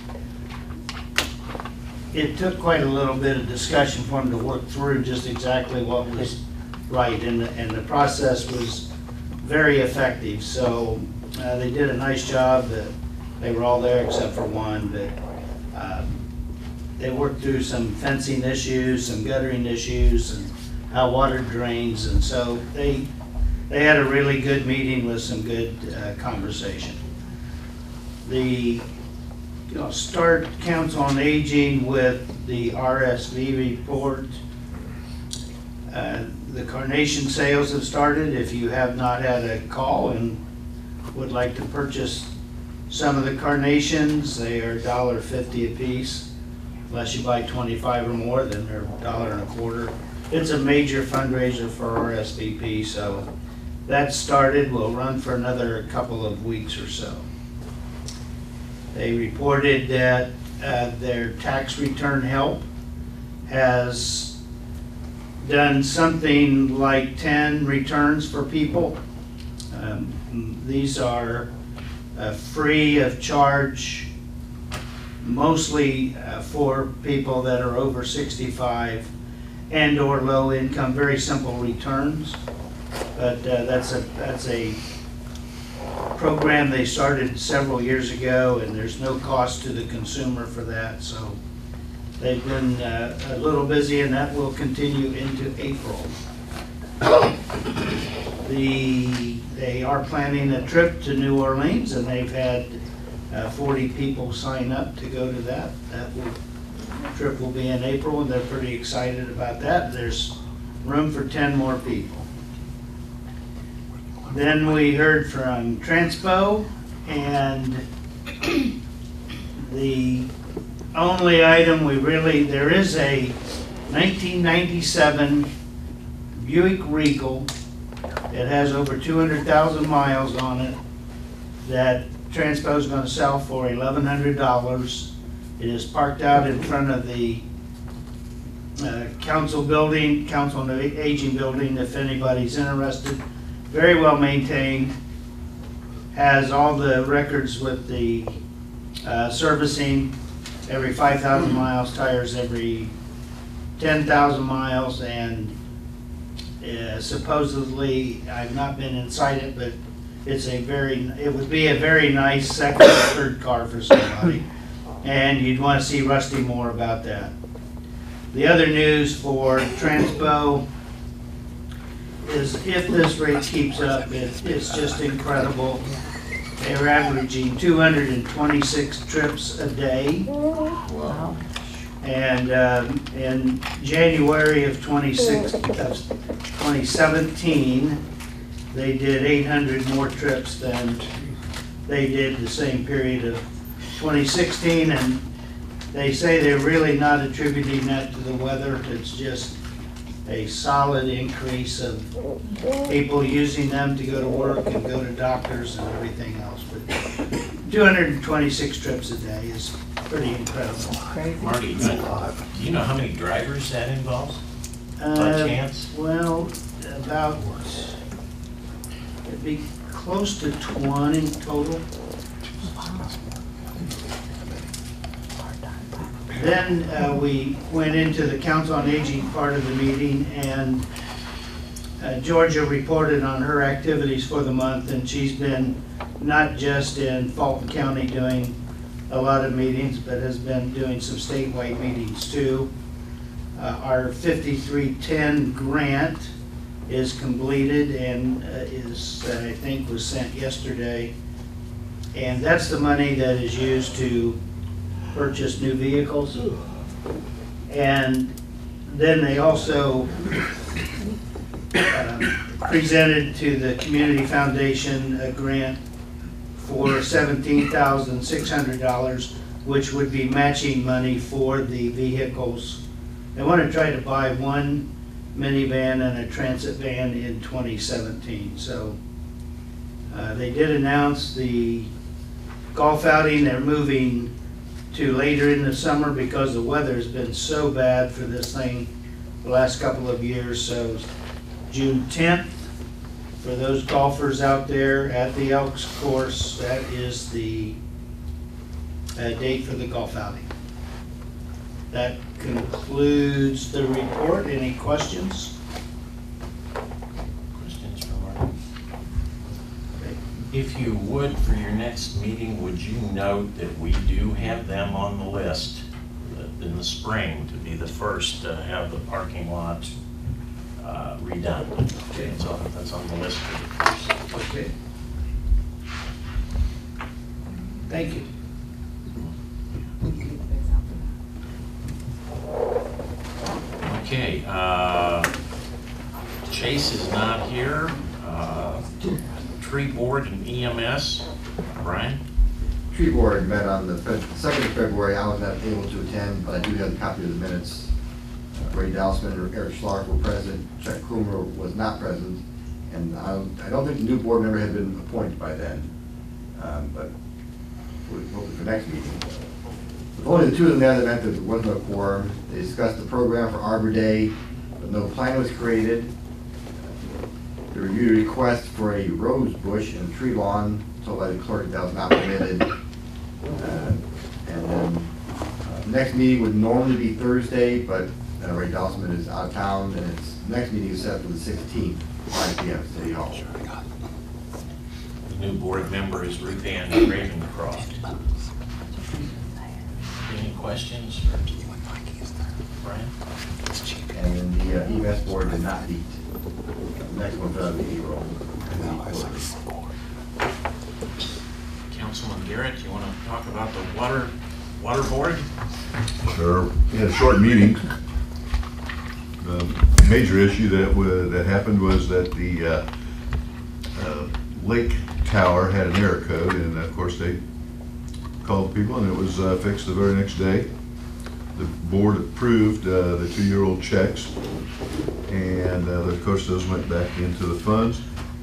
it took quite a little bit of discussion for them to work through just exactly what was right, and the, and the process was very effective. So uh, they did a nice job. That they were all there except for one, but uh, they worked through some fencing issues, some guttering issues, and how water drains, and so they they had a really good meeting with some good uh, conversation. The I'll start Council on Aging with the R S V report. Uh, The carnation sales have started. If you have not had a call and would like to purchase some of the carnations, they are a dollar fifty a piece. Unless you buy twenty-five or more, then they're a dollar and a quarter. It's a major fundraiser for R S V P, so that started, will run for another couple of weeks or so. They reported that uh, their tax return help has done something like ten returns for people. Um, these are uh, free of charge, mostly uh, for people that are over sixty-five and or low income, very simple returns. But uh, that's a that's a program they started several years ago, and there's no cost to the consumer for that. So they've been uh, a little busy, and that will continue into April. The, they are planning a trip to New Orleans, and they've had uh, forty people sign up to go to that. That will, trip will be in April, and they're pretty excited about that. There's room for ten more people. Then we heard from Transpo, and the only item we really, there is a nineteen ninety-seven Buick Regal. It has over two hundred thousand miles on it that Transpo is going to sell for eleven hundred dollars. It is parked out in front of the uh, council building, Council on Aging building, if anybody's interested. Very well maintained, has all the records with the uh, servicing every five thousand miles, tires every ten thousand miles, and uh, supposedly, I've not been inside it, but it's a very, it would be a very nice second or third car for somebody. And you'd want to see Rusty more about that. The other news for Transpo is if this rate keeps up, it, it's just incredible. They're averaging two hundred twenty-six trips a day. Wow. And um, in January of twenty seventeen, they did eight hundred more trips than they did the same period of twenty sixteen. And they say they're really not attributing that to the weather. It's just a solid increase of people using them to go to work and go to doctors and everything else. But two hundred twenty-six trips a day is pretty incredible. Marty, do you know how many drivers that involves? Uh, By chance? Well, about, it'd be close to twenty total. Then uh, we went into the Council on Aging part of the meeting, and uh, Georgia reported on her activities for the month, and she's been not just in Fulton County doing a lot of meetings, but has been doing some statewide meetings too. Uh, our fifty-three ten grant is completed and uh, is, uh, I think, was sent yesterday. And that's the money that is used to purchase new vehicles. And then they also uh, presented to the Community Foundation a grant for seventeen thousand six hundred dollars, which would be matching money for the vehicles. They want to try to buy one minivan and a transit van in twenty seventeen. So uh, they did announce the golf outing. They're moving to later in the summer because the weather has been so bad for this thing the last couple of years. So June tenth, for those golfers out there at the Elks course, that is the uh, date for the golf outing. That concludes the report. Any questions? Questions for Marty? If you would, for your next meeting, would you note that we do have them on the list in the spring to be the first to have the parking lot uh, redone? Okay, so that's on the list for the first. Okay. Thank you. board and E M S. Brian? Tree board met on the second of February. I was not able to attend, but I do have a copy of the minutes. Uh, Ray Dalsman and Eric Schlark were present. Chuck Krumer was not present. And I don't, I don't think the new board member had been appointed by then. Um, but we'll hopefully for next meeting. With only the two of them there, that meant that there was no quorum. They discussed the program for Arbor Day, but no plan was created. They reviewed a request for a rose bush and tree lawn, told by the clerk that was not permitted. Uh, and then uh, the next meeting would normally be Thursday, but uh, Ray Dalsman is out of town, and its next meeting is set for the sixteenth, five P M at City Hall. The new board member is Ruth Ann Ravencroft. Any questions for Brian? And then the uh, E M S board did not meet. The next one's uh, the E-roll. Councilman Garrett, you want to talk about the water water board? Sure. We had a short meeting. The major issue that wa- that happened was that the uh, uh, lake tower had an error code, and of course they called people, and it was uh, fixed the very next day. The board approved uh, the two-year-old checks, and uh, of course those went back into the funds.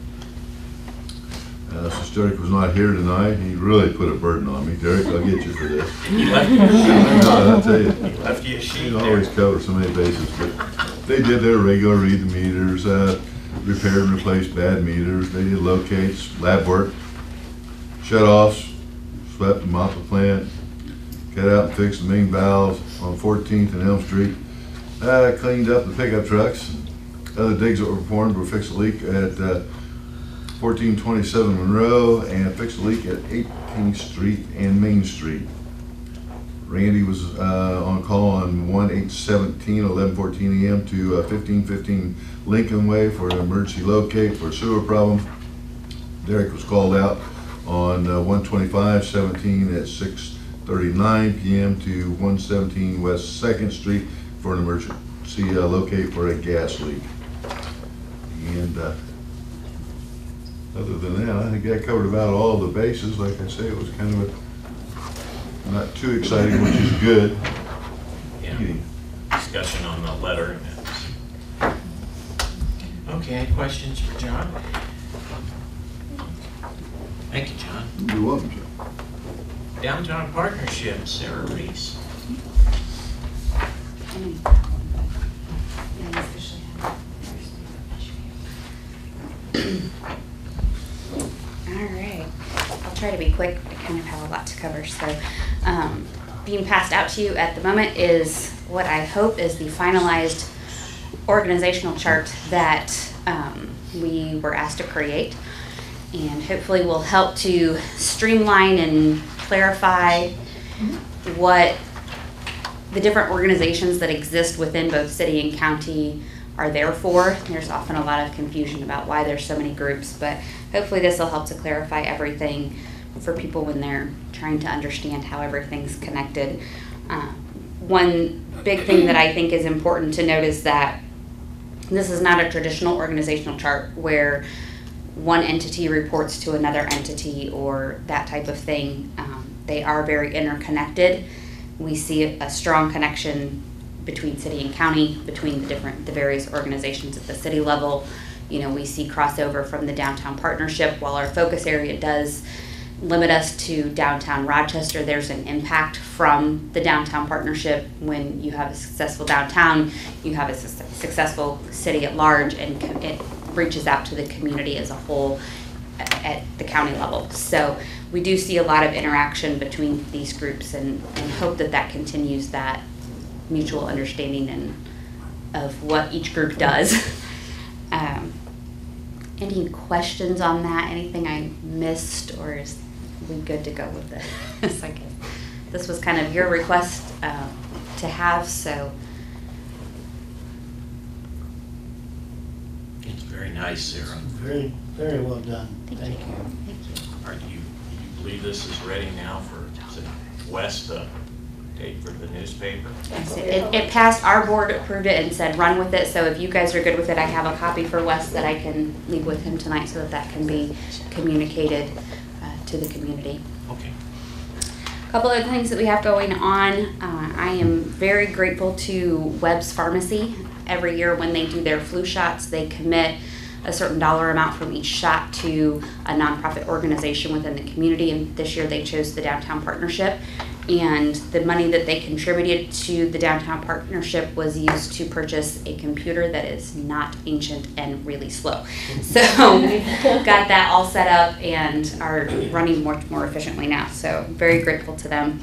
Uh, since Derek was not here tonight, he really put a burden on me. Derek, I'll get you for this. He left you a sheet. No, I'll tell you. He left you a sheet You there. always cover so many bases, but they did their regular read the meters, uh, repaired and replaced bad meters. They did locates, lab work, shut-offs, swept and mopped the plant, cut out and fixed the main valves on fourteenth and Elm Street, uh, cleaned up the pickup trucks. Other digs that were performed were fixed a leak at uh, fourteen twenty-seven Monroe and fixed a leak at eighteenth Street and Main Street. Randy was uh, on call on one eight seventeen, eleven fourteen A M to uh, fifteen fifteen Lincoln Way for an emergency locate for a sewer problem. Derek was called out on uh, one twenty-five seventeen at six thirty-nine P M to one seventeen West second Street for an emergency uh, locate for a gas leak. And uh, other than that, I think that covered about all the bases. Like I say, it was kind of a not too exciting, which is good. Yeah. Discussion on the letter. Okay, any questions for John? Thank you, John. You're welcome, John. Downtown Partnership, Sarah Reese. All right, I'll try to be quick. I kind of have a lot to cover. So um, being passed out to you at the moment is what I hope is the finalized organizational chart that um, we were asked to create, and hopefully will help to streamline and clarify what the different organizations that exist within both city and county are there for. There's often a lot of confusion about why there's so many groups, but hopefully this will help to clarify everything for people when they're trying to understand how everything's connected. Uh, one big thing that I think is important to note is that this is not a traditional organizational chart where one entity reports to another entity or that type of thing. Um, they are very interconnected. We see a strong connection between city and county, between the different, the various organizations at the city level. You know, we see crossover from the downtown partnership. While our focus area does limit us to downtown Rochester, there's an impact from the downtown partnership. When you have a successful downtown, you have a su- successful city at large, and co- it reaches out to the community as a whole at, at the county level. So we do see a lot of interaction between these groups, and, and hope that that continues that mutual understanding and of what each group does. um, any questions on that? Anything I missed, or is we good to go with this? I guess this was kind of your request uh, to have, so. It's very nice, Sarah. Very, very well done. Thank, Thank you. you. Thank you. Are you, you believe this is ready now for, is it West, uh, date for the newspaper? Yes, It, it- it passed, our board approved it and said run with it, so if you guys are good with it, I have a copy for Wes that I can leave with him tonight so that that can be communicated uh, to the community. Okay. Couple of things that we have going on. Uh, I am very grateful to Webb's Pharmacy. Every year when they do their flu shots, they commit a certain dollar amount from each shot to a nonprofit organization within the community. And this year they chose the Downtown Partnership. And the money that they contributed to the Downtown Partnership was used to purchase a computer that is not ancient and really slow. So we've got that all set up and are running much more efficiently now. So very grateful to them.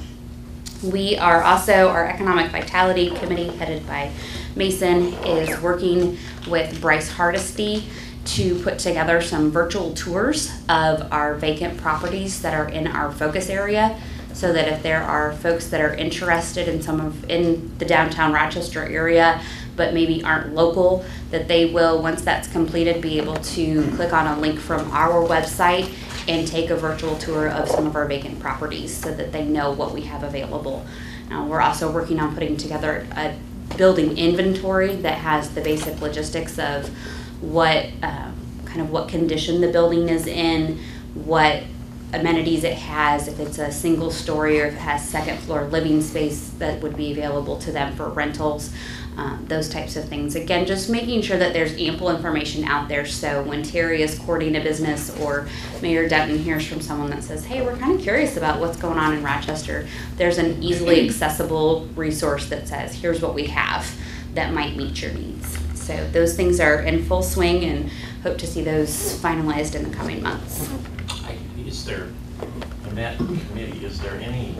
We are also, our Economic Vitality Committee headed by Mason is working with Bryce Hardesty to put together some virtual tours of our vacant properties that are in our focus area, so that if there are folks that are interested in some of in the downtown Rochester area but maybe aren't local, that they will, once that's completed, be able to click on a link from our website and take a virtual tour of some of our vacant properties so that they know what we have available. Now, we're also working on putting together a building inventory that has the basic logistics of what uh, kind of what condition the building is in, what amenities it has, if it's a single story or if it has second floor living space that would be available to them for rentals, um, those types of things. Again, just making sure that there's ample information out there, so when Terry is courting a business or Mayor Dutton hears from someone that says, hey, we're kind of curious about what's going on in Rochester, there's an easily accessible resource that says, here's what we have that might meet your needs. So those things are in full swing and hope to see those finalized in the coming months. I- Is there, in that committee, is there any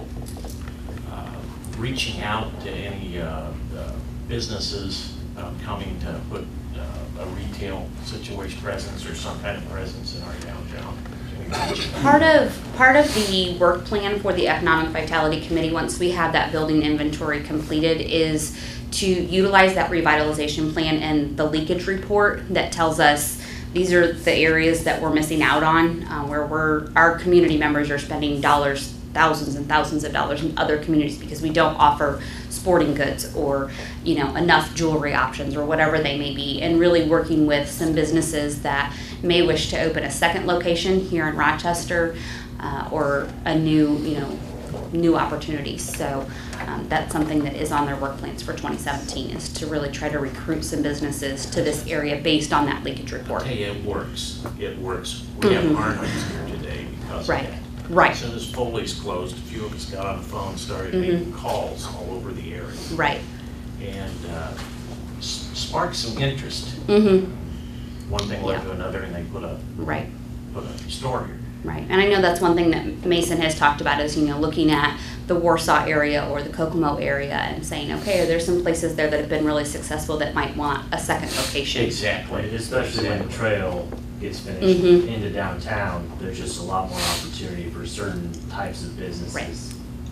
uh, reaching out to any uh, uh, businesses um, coming to put uh, a retail situation presence or some kind of presence in our downtown? Part of part of the work plan for the Economic Vitality Committee, once we have that building inventory completed, is to utilize that revitalization plan and the leakage report that tells us these are the areas that we're missing out on, uh, where we're our community members are spending dollars, thousands and thousands of dollars in other communities because we don't offer sporting goods or, you know, enough jewelry options or whatever they may be, and really working with some businesses that may wish to open a second location here in Rochester uh, or a new, you know, new opportunities. So um, that's something that is on their work plans for twenty seventeen, is to really try to recruit some businesses to this area based on that leakage report. I'll tell you, it works. It works. We Mhm. have Arnold's here today because Right. of that. Right. As soon as Foley's closed, a few of us got on the phone and started Mhm. making calls all over the area. Right. And uh, s- sparked some interest. Mm-hmm. One thing led Yeah. to another, and they put a Right. put a store here. Right, and I know that's one thing that Mason has talked about is, you know, looking at the Warsaw area or the Kokomo area and saying, okay, are there some places there that have been really successful that might want a second location? Exactly. Especially when the trail gets finished Mhm. into downtown, there's just a lot more opportunity for certain types of businesses.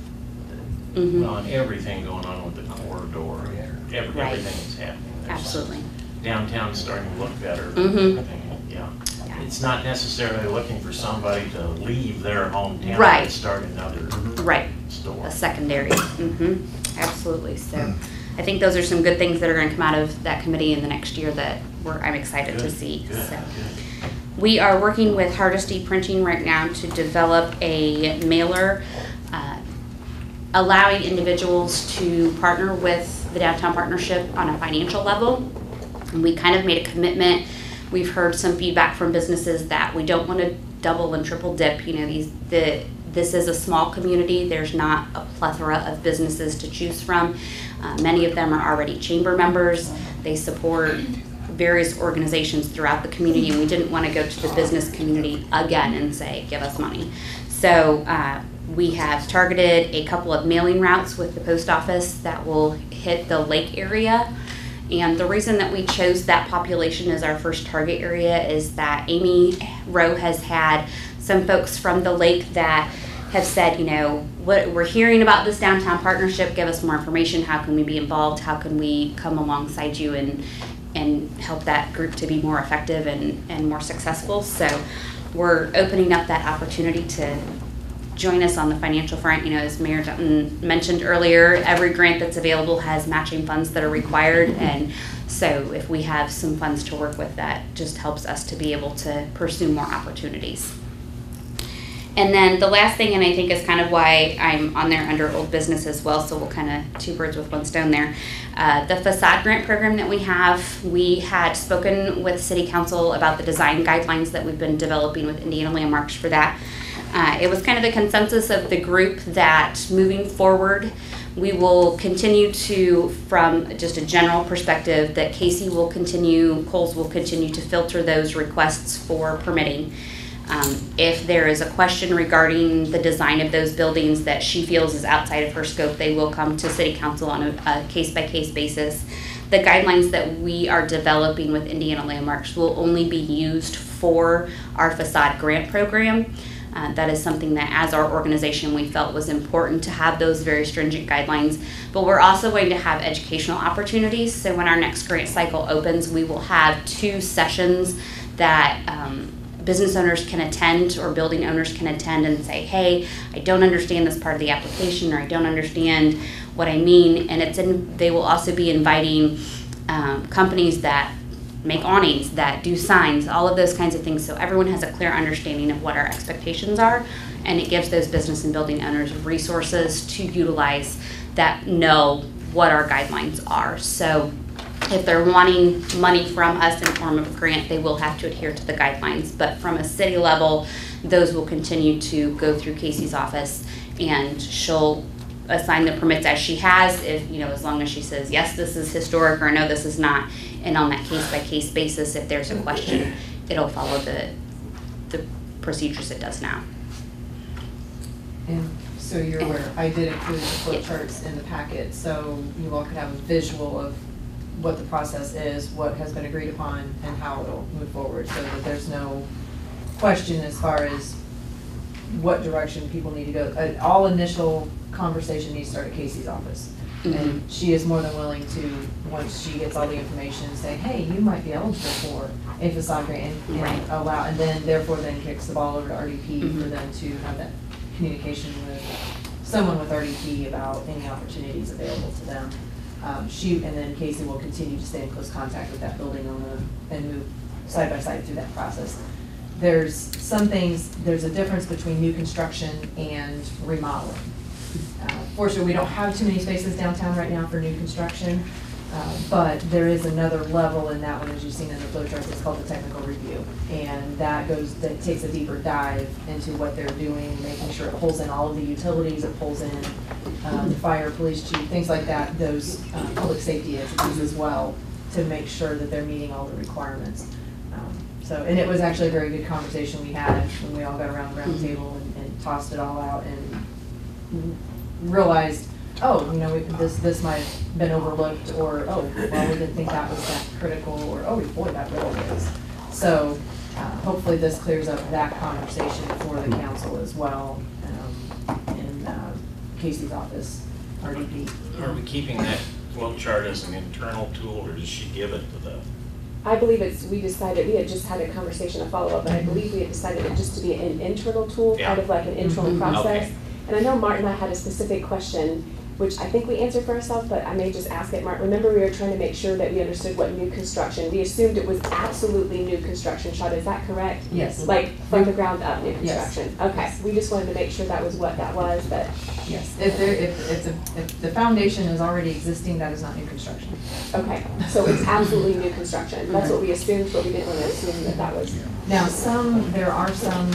Mhm. Well, and everything going on with the corridor, every, Right. everything that's happening. There's- Absolutely. Downtown's starting to look better. Mhm. Everything, Yeah. It's not necessarily looking for somebody to leave their hometown Right. and start another Right, store. a secondary, mm-hmm, absolutely. So I think those are some good things that are gonna come out of that committee in the next year that we're, I'm excited to Good, see, good, so. good. We are working with Hardesty Printing right now to develop a mailer uh, allowing individuals to partner with the Downtown Partnership on a financial level. And we kind of made a commitment. We've heard some feedback from businesses that we don't want to double and triple dip. You know, these the this is a small community. There's not a plethora of businesses to choose from. Uh, many of them are already chamber members. They support various organizations throughout the community, and we didn't want to go to the business community again and say, give us money. So uh, we have targeted a couple of mailing routes with the post office that will hit the lake area. And the reason that we chose that population as our first target area is that Amy Rowe has had some folks from the lake that have said, you know, what we're hearing about this downtown partnership, give us more information, how can we be involved, how can we come alongside you and and help that group to be more effective and, and more successful. So we're opening up that opportunity to join us on the financial front. You know, as Mayor Dutton mentioned earlier, every grant that's available has matching funds that are required, and so if we have some funds to work with, that just helps us to be able to pursue more opportunities. And then the last thing, and I think is kind of why I'm on there under old business as well, so we'll kind of two birds with one stone there. Uh, the facade grant program that we have, we had spoken with City Council about the design guidelines that we've been developing with Indiana Landmarks for that. Uh, it was kind of the consensus of the group that moving forward, we will continue to, from just a general perspective, that Casey will continue, Coles will continue to filter those requests for permitting. Um, if there is a question regarding the design of those buildings that she feels is outside of her scope, they will come to City Council on a, a case-by-case basis. The guidelines that we are developing with Indiana Landmarks will only be used for our facade grant program. Uh, that is something that as our organization we felt was important to have those very stringent guidelines. But we're also going to have educational opportunities. So when our next grant cycle opens, we will have two sessions that um, business owners can attend or building owners can attend and say, hey, I don't understand this part of the application, or I don't understand what I mean. And it's in, they will also be inviting um, companies that make awnings, that do signs, all of those kinds of things, so everyone has a clear understanding of what our expectations are, and it gives those business and building owners resources to utilize that know what our guidelines are. So if they're wanting money from us in form of a grant, they will have to adhere to the guidelines. But from a city level, those will continue to go through Casey's office, and she'll assign the permits as she has, if, you know, as long as she says, yes, this is historic, or no, this is not. And on that case-by-case basis, if there's a question, it'll follow the, the procedures it does now. And so you're aware, I did include the flip charts in the packet, so you all could have a visual of what the process is, what has been agreed upon, and how it'll move forward, so that there's no question as far as what direction people need to go. Uh, all initial conversation needs to start at Casey's office. Mm-hmm. And she is more than willing to, once she gets all the information, say, hey, you might be eligible for a facade grant, and, Right. and allow, and then therefore then kicks the ball over to R D P Mm-hmm. for them to have that communication with someone with R D P about any opportunities available to them. Um, she, and then Casey will continue to stay in close contact with that building owner and move side by side through that process. There's some things, there's a difference between new construction and remodeling. Uh, fortunately, we don't have too many spaces downtown right now for new construction, uh, but there is another level in that one, as you've seen in the flow chart, it's called the technical review. And that goes, that takes a deeper dive into what they're doing, making sure it pulls in all of the utilities, it pulls in um, the fire, police chief, things like that, those uh, public safety entities as well, to make sure that they're meeting all the requirements. Um, so, and it was actually a very good conversation we had when we all got around the round table and, and tossed it all out and realized, oh, you know, we- this this might have been overlooked, or, oh, well, we didn't think that was that critical, or, oh, boy, that really is. So uh, hopefully this clears up that conversation for the council as well, um, in uh, Casey's office, R D P. Are we keeping that flow chart as an internal tool, or does she give it to the? I believe it's, we decided, we had just had a conversation, a follow-up, but I believe we had decided it just to be an internal tool, Yeah. kind of like an internal Mhm. process. Okay. And I know Martin and I had a specific question, which I think we answered for ourselves, but I may just ask it. Martin, remember we were trying to make sure that we understood what new construction, we assumed it was absolutely new construction, Shad, is that correct? Yes. Like from the ground up new Yes. construction? Okay, we just wanted to make sure that was what that was, but. Yes, if there, if, if the, if the foundation is already existing, that is not new construction. Okay, so it's absolutely new construction. That's what we assumed, but we didn't want to assume that that was. Now, some, there are some,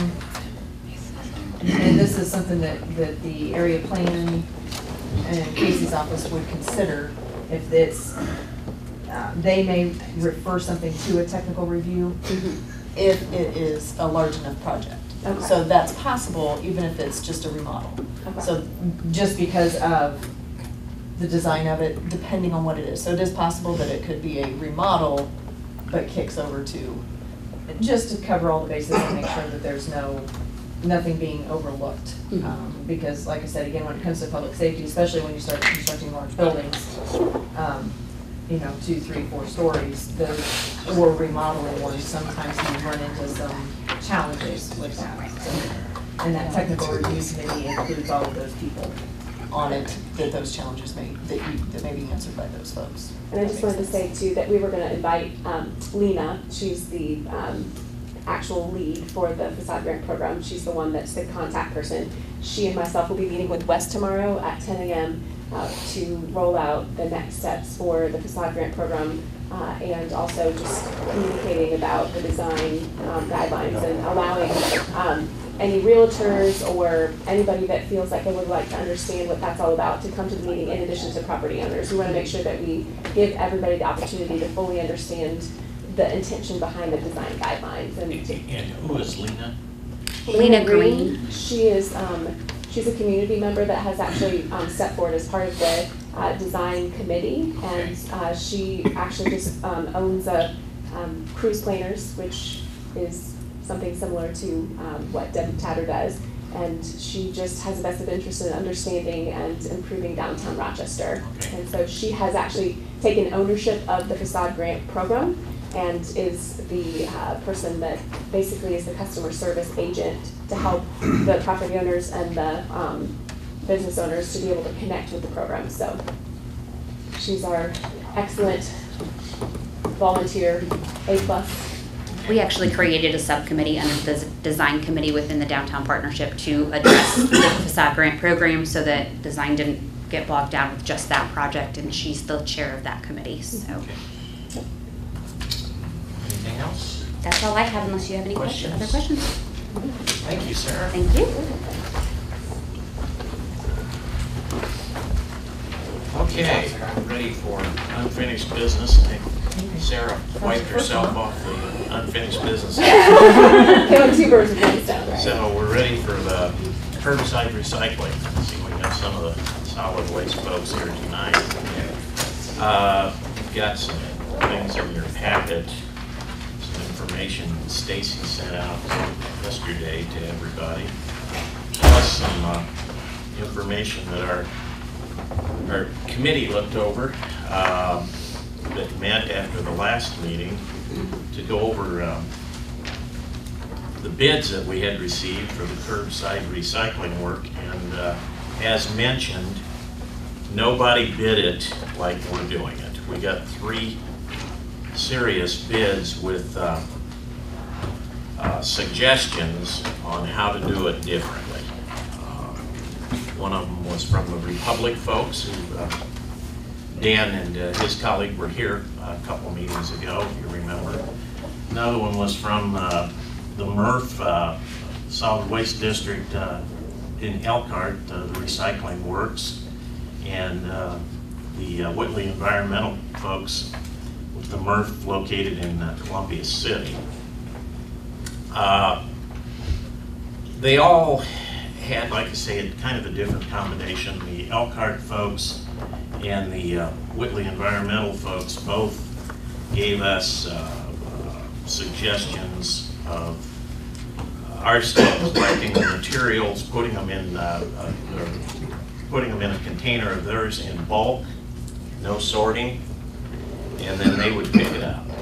and this is something that, that the area planning and Casey's office would consider if it's, uh, they may refer something to a technical review if it is a large enough project. Okay. So that's possible, even if it's just a remodel. Okay. So just because of the design of it, depending on what it is. So it is possible that it could be a remodel, but kicks over to. just to cover all the bases and make sure that there's no, nothing being overlooked. Um, because like I said, again, when it comes to public safety, especially when you start constructing large buildings, um, you know, two, three, four stories, those, or remodeling ones, sometimes you run into some challenges with that. So And that technical review committee includes all of those people on it, that those challenges may, that you, that may be answered by those folks. And I just wanted to say too, that we were gonna invite um, Lena, she's the um, actual lead for the facade grant program. She's the one that's the contact person. She and myself will be meeting with Wes tomorrow at ten A M Uh, to roll out the next steps for the facade grant program, uh, and also just communicating about the design um, guidelines and allowing um, any realtors or anybody that feels like they would like to understand what that's all about to come to the meeting in addition to property owners. We want to make sure that we give everybody the opportunity to fully understand the intention behind the design guidelines. And, And who is Lena? Lena Green, she is um, she's a community member that has actually um, stepped forward as part of the uh, design committee, and uh, she actually just um, owns a um, Cruise Planners, which is something similar to um, what Deb Tatter does, and she just has a vested interest in understanding and improving downtown Rochester. Okay. And so she has actually taken ownership of the facade grant program and is the uh, person that basically is the customer service agent to help the property owners and the um, business owners to be able to connect with the program. So she's our excellent volunteer, A plus. We actually created a subcommittee under the design committee within the downtown partnership to address the facade grant program so that design didn't get bogged down with just that project, and she's the chair of that committee, so. Okay. Anything else? That's all I have unless you have any questions, other questions. Thank you, Sarah. Thank you. Okay, ready for unfinished business. I think Sarah wiped herself off the unfinished business. Killing two birds with one stone, right? So we're ready for the curbside recycling. Let's see, we got some of the solid waste folks here tonight. Uh, we've got some things in your packet, some information Stacy sent out yesterday to everybody, plus some uh, information that our our committee looked over um, that met after the last meeting to go over um, the bids that we had received for the curbside recycling work. And uh, as mentioned, nobody bid it like we're doing it. We got three serious bids with uh, uh, suggestions on how to do it differently. One of them was from the Republic folks, who uh, Dan and uh, his colleague were here a couple meetings ago, if you remember. Another one was from uh, the Murph uh, Solid Waste District uh, in Elkhart, uh, the recycling works, and uh, the uh, Whitley Environmental folks with the Murph located in uh, Columbia City. Uh, they all had, like I say, kind of a different combination. The Elkhart folks and the uh, Whitley Environmental folks both gave us uh, uh, suggestions of uh, our staff collecting the materials, putting them in, uh, uh, or putting them in a container of theirs in bulk, no sorting, and then they would pick it up.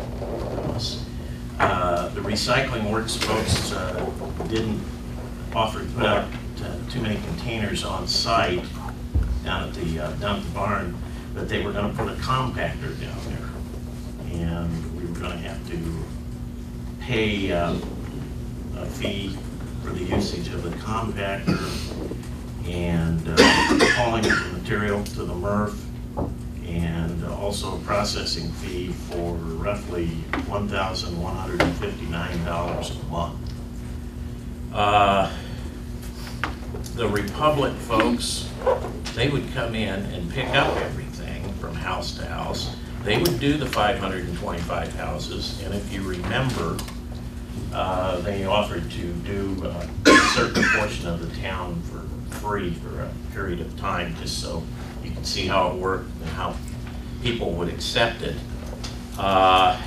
Uh, the Recycling Works folks uh, didn't offer to put out uh, too many containers on site down at the uh, down at the barn, but they were going to put a compactor down there, and we were going to have to pay uh, a fee for the usage of the compactor and uh, hauling the material to the Murph, and also a processing fee for roughly one thousand one hundred fifty-nine dollars a month. Uh, the Republic folks, they would come in and pick up everything from house to house. They would do the five hundred twenty-five houses, and if you remember, uh, they offered to do a certain portion of the town for free for a period of time, just so you can see how it worked and how people would accept it. Uh,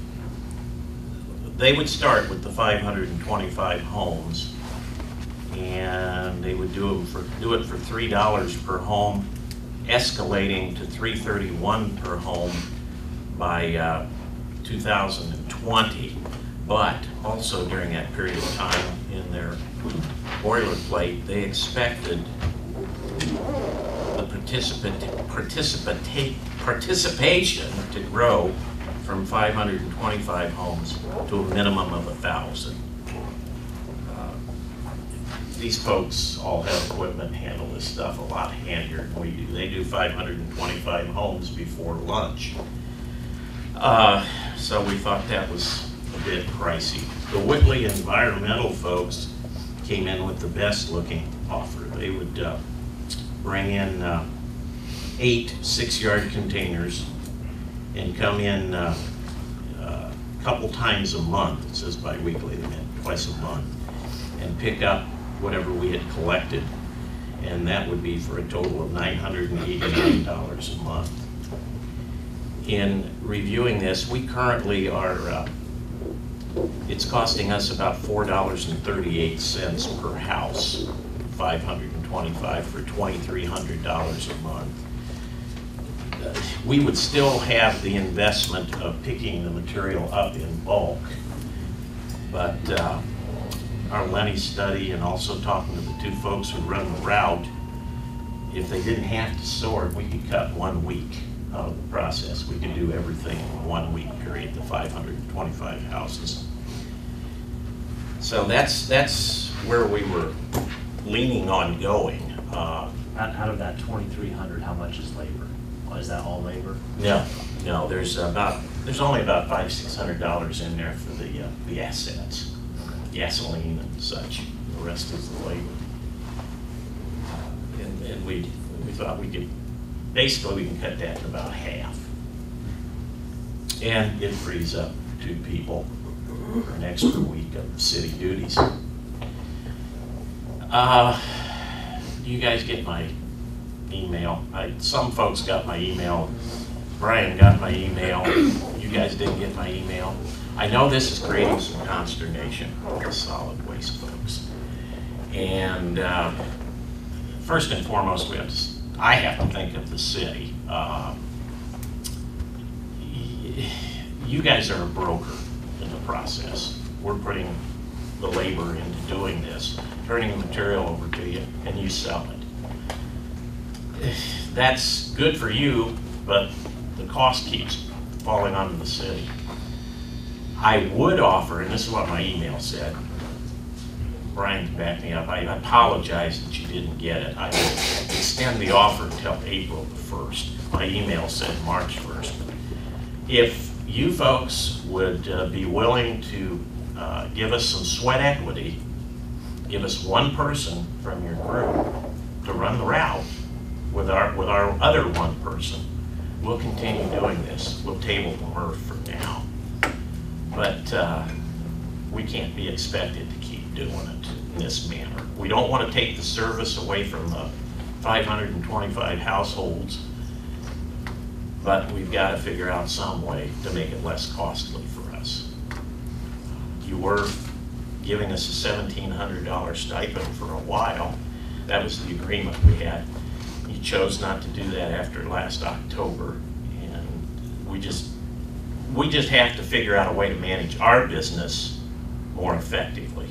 they would start with the five hundred twenty-five homes, and they would do them for do it for three dollars per home, escalating to three thirty-one per home by uh, two thousand twenty. But also during that period of time, in their boilerplate, they expected the participant, participate, participation to grow from five hundred twenty-five homes to a minimum of one thousand. Uh, these folks all have equipment and handle this stuff a lot handier than we do. They do five hundred twenty-five homes before lunch. Uh, so we thought that was a bit pricey. The Whitley Environmental folks came in with the best looking offer. They would uh, bring in uh, eight six-yard containers and come in uh, a couple times a month. It says bi-weekly, they meant twice a month, and pick up whatever we had collected, and that would be for a total of nine hundred eighty-nine dollars a month. In reviewing this, we currently are, uh, it's costing us about four dollars and thirty-eight cents per house, five hundred twenty-five for twenty-three hundred dollars a month. Uh, we would still have the investment of picking the material up in bulk, but uh, our Lenny study and also talking to the two folks who run the route, if they didn't have to sort, we could cut one week out of the process. We could do everything in one week period, the five hundred twenty-five houses. So that's that's where we were leaning on going. Uh, Out, out of that twenty-three hundred, how much is labor? Oh, is that all labor? no, no, there's about there's only about five six hundred dollars in there for the uh, the assets, gasoline and such. The rest is the labor. And, and we we thought we could basically we can cut that in about half, and it frees up two people for an extra week of city duties. Uh, do you guys get my email? I, some folks got my email. Brian got my email. You guys didn't get my email. I know this is creating some consternation for the solid waste folks. And uh, first and foremost, we have to, I have to think of the city. Uh, you guys are a broker in the process. We're putting the labor into doing this, turning the material over to you, and you sell it. That's good for you, but the cost keeps falling onto the city. I would offer, and this is what my email said, Brian can back me up, I apologize that you didn't get it. I would extend the offer until April the first. My email said March first. If you folks would uh, be willing to uh, give us some sweat equity, give us one person from your group to run the route with our with our other one person, we'll continue doing this. We'll table the M R F for now, but uh, we can't be expected to keep doing it in this manner. We don't want to take the service away from the five hundred twenty-five households, but we've got to figure out some way to make it less costly for us. You were giving us a seventeen hundred dollar stipend for a while. That was the agreement we had. You chose not to do that after last October, and we just we just have to figure out a way to manage our business more effectively.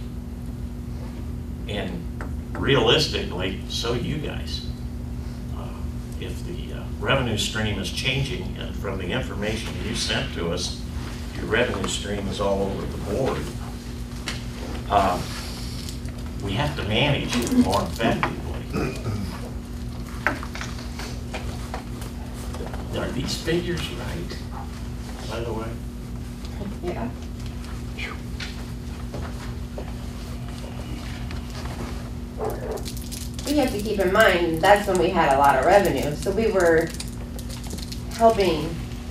And realistically, so you guys. Uh, if the uh, revenue stream is changing, and from the information you sent to us, your revenue stream is all over the board. Uh, we have to manage it more effectively. Are these figures right, by the way? Yeah. We have to keep in mind, that's when we had a lot of revenue, so we were helping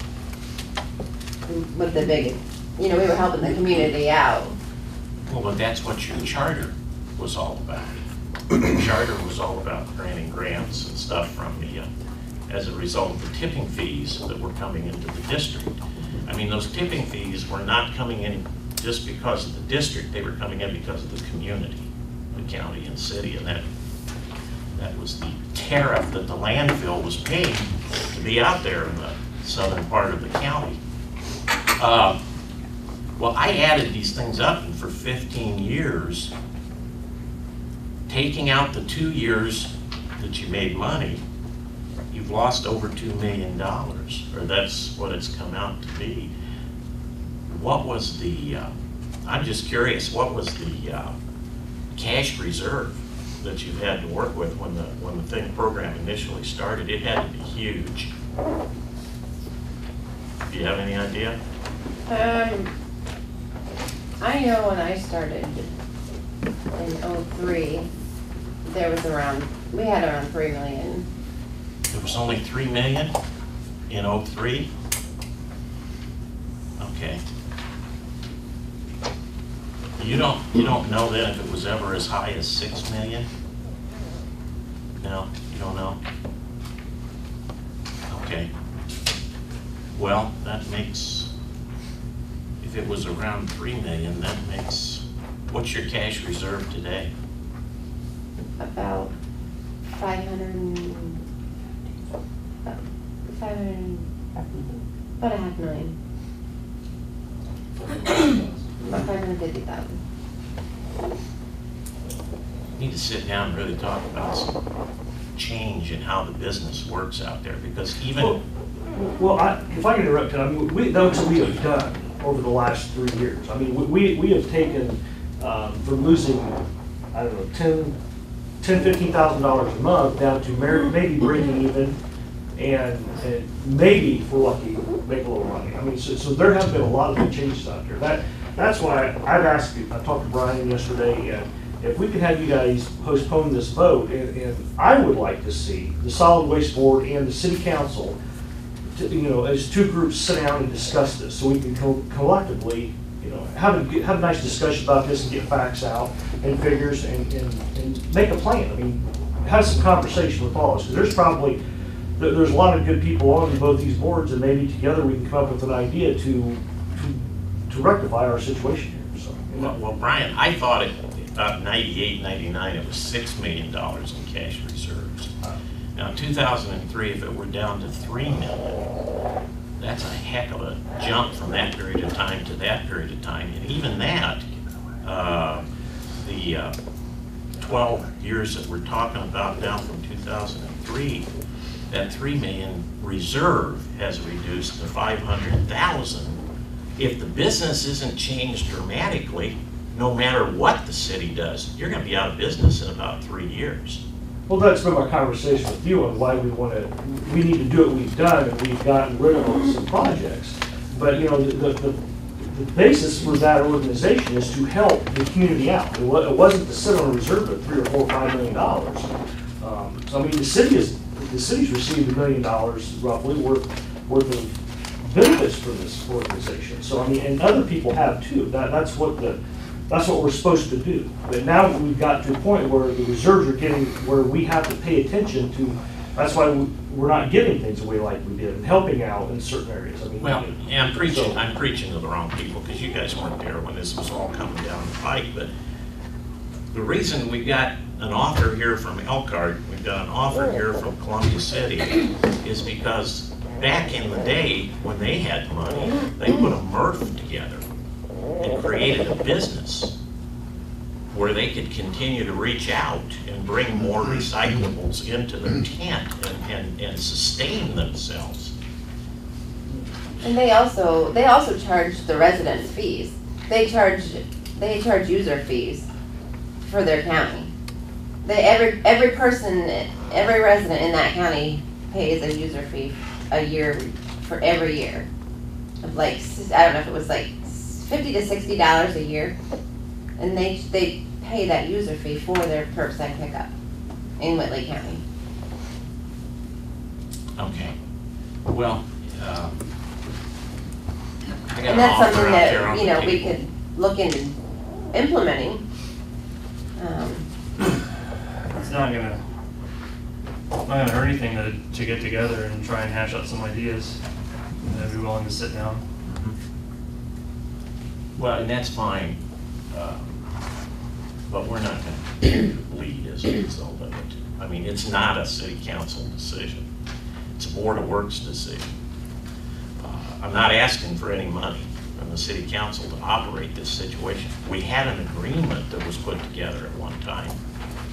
with the big, you know, we were helping the community out. Well, but that's what your charter was all about. Your charter was all about granting grants and stuff from the, uh, as a result of the tipping fees that were coming into the district. I mean, those tipping fees were not coming in just because of the district, they were coming in because of the community, the county and city, and that that was the tariff that the landfill was paying to be out there in the southern part of the county. Uh, well, I added these things up, and for fifteen years, taking out the two years that you made money, you've lost over two million dollars, or that's what it's come out to be. What was the, uh, I'm just curious, what was the uh, cash reserve that you had to work with when the when the thing program initially started? It had to be huge. Do you have any idea? Um, I know when I started in oh three, there was around, we had around three million. There was only three million in oh three? Okay. You don't, you don't know then if it was ever as high as six million? No, you don't know? Okay. Well, that makes, if it was around three million, that makes, what's your cash reserve today? About five hundred and, about five hundred, about a half million. About five hundred fifty thousand. Need to sit down and really talk about some change in how the business works out there, because even. Well, well I, if I can interrupt, I mean, we, that's what we have done over the last three years. I mean, we, we have taken, um, from losing, I don't know, ten, ten, fifteen thousand dollars a month down to maybe breaking even, and, and maybe, if we're lucky, make a little money. I mean, so, so there have been a lot of big changes out there. That, that's why I've asked, I talked to Brian yesterday, and if we could have you guys postpone this vote, and, and I would like to see the Solid Waste Board and the City Council, to, you know, as two groups sit down and discuss this, so we can co collectively, you know, have a, have a nice discussion about this and get facts out and figures and, and, and make a plan. I mean, have some conversation with all of us, because there's probably, there, there's a lot of good people on both these boards, and maybe together we can come up with an idea to, to, to rectify our situation here, so. You know. Well, well, Brian, I thought it, about ninety-eight, ninety-nine, it was six million dollars in cash reserves. Now, two thousand three, if it were down to three million, that's a heck of a jump from that period of time to that period of time. And even that, uh, the uh, twelve years that we're talking about down from two thousand three, that three million reserve has reduced to five hundred thousand. If the business isn't changed dramatically, no matter what the city does, you're going to be out of business in about three years. Well, that's been my conversation with you on why we want to, we need to do what we've done, and we've gotten rid of some projects. But, you know, the, the, the basis for that organization is to help the community out. It, wa it wasn't to sit on a reserve of three or four, five million dollars. Um, so, I mean, the city is, the city's received a million dollars roughly worth, worth of benefits from this organization. So, I mean, and other people have too. That, that's what the, That's what we're supposed to do. But now we've got to a point where the reserves are getting, where we have to pay attention to, that's why we, we're not giving things away like we did and helping out in certain areas. I mean, well, yeah, I'm preaching, so, I'm preaching to the wrong people, because you guys weren't there when this was all coming down the pike. But the reason we got an offer here from Elkhart, we've got an offer here from Columbia City, is because back in the day when they had money, they put a M R F together and created a business where they could continue to reach out and bring more recyclables into their tent and, and, and sustain themselves. And they also, they also charge the residents fees. They charge, they charge user fees for their county. They, every, every person, every resident in that county pays a user fee a year for every year. Of like, I don't know if it was like fifty to sixty dollars a year, and they they pay that user fee for their curbside pickup in Whitley County. Okay. Well, um, I got And an that's offer something out there that, on you the know, we table. could look into implementing. Um, It's not gonna, not gonna hurt anything to, to get together and try and hash out some ideas. And I'd be willing to sit down. Well, and that's fine, uh, but we're not going to lead as a result of it. I mean, it's not a city council decision. It's a Board of Works decision. Uh, I'm not asking for any money from the city council to operate this situation. We had an agreement that was put together at one time,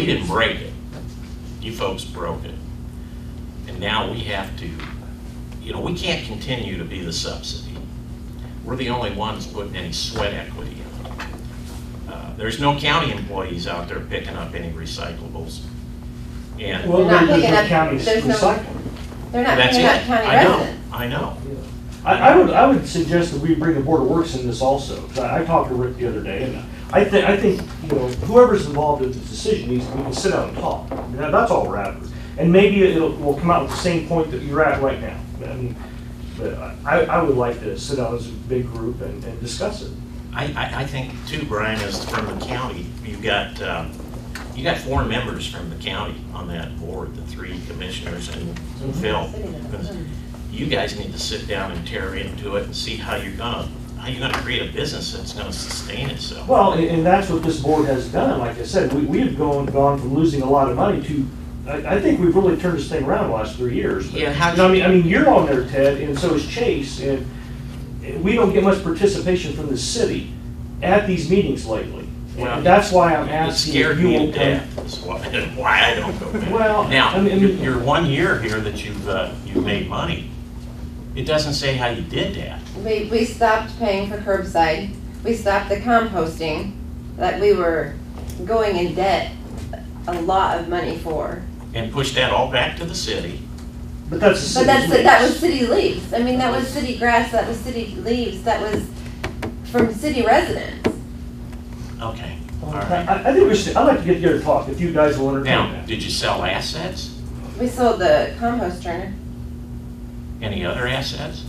we didn't break it. You folks broke it. And now we have to, you know, we can't continue to be the subsidy. We're the only ones putting any sweat equity in it. Uh, there's no county employees out there picking up any recyclables. And Well, They're not there's picking no up- county's there's no- recycling. They're not that's picking up it. county I know, residents. I know. I, I would, I would suggest that we bring the Board of Works in this also, 'cause I, I talked to Rick the other day, and I think, I think, you know, whoever's involved in this decision needs, we can sit down and talk. I mean, that- that's all we're after. And maybe it'll, we'll come out with the same point that you're at right now. I mean, but I, I would like to sit down as a big group and, and discuss it. I, I, I think too, Brian, is from the county, you've got, um, you got four members from the county on that board, the three commissioners and Phil. You guys need to sit down and tear into it and see how you're gonna, how you're gonna create a business that's gonna sustain itself. Well, and, and that's what this board has done. Like I said, we, we have gone, gone from losing a lot of money to, I, I think we've really turned this thing around the last three years. But, Yeah, how- you know, I mean, I mean, you're on there, Ted, and so is Chase, and we don't get much participation from the city at these meetings lately. Well, And that's why I'm It asking scared if you me to will come. death, that's why, why I don't go there. Well, Now, I mean- I you're, mean- you're one year here that you've, uh, you've made money. It doesn't say how you did that. We, we stopped paying for curbside, we stopped the composting that we were going in debt a lot of money for. And push that all back to the city. But that's the But that's, city's that lease. was city leaves, I mean, that was city grass, that was city leaves, that was from city residents. Okay, all I, right. I I think we should, I'd like to get together and talk, if you guys will entertain Now, that. did you sell assets? We sold the compost turner. Any other assets?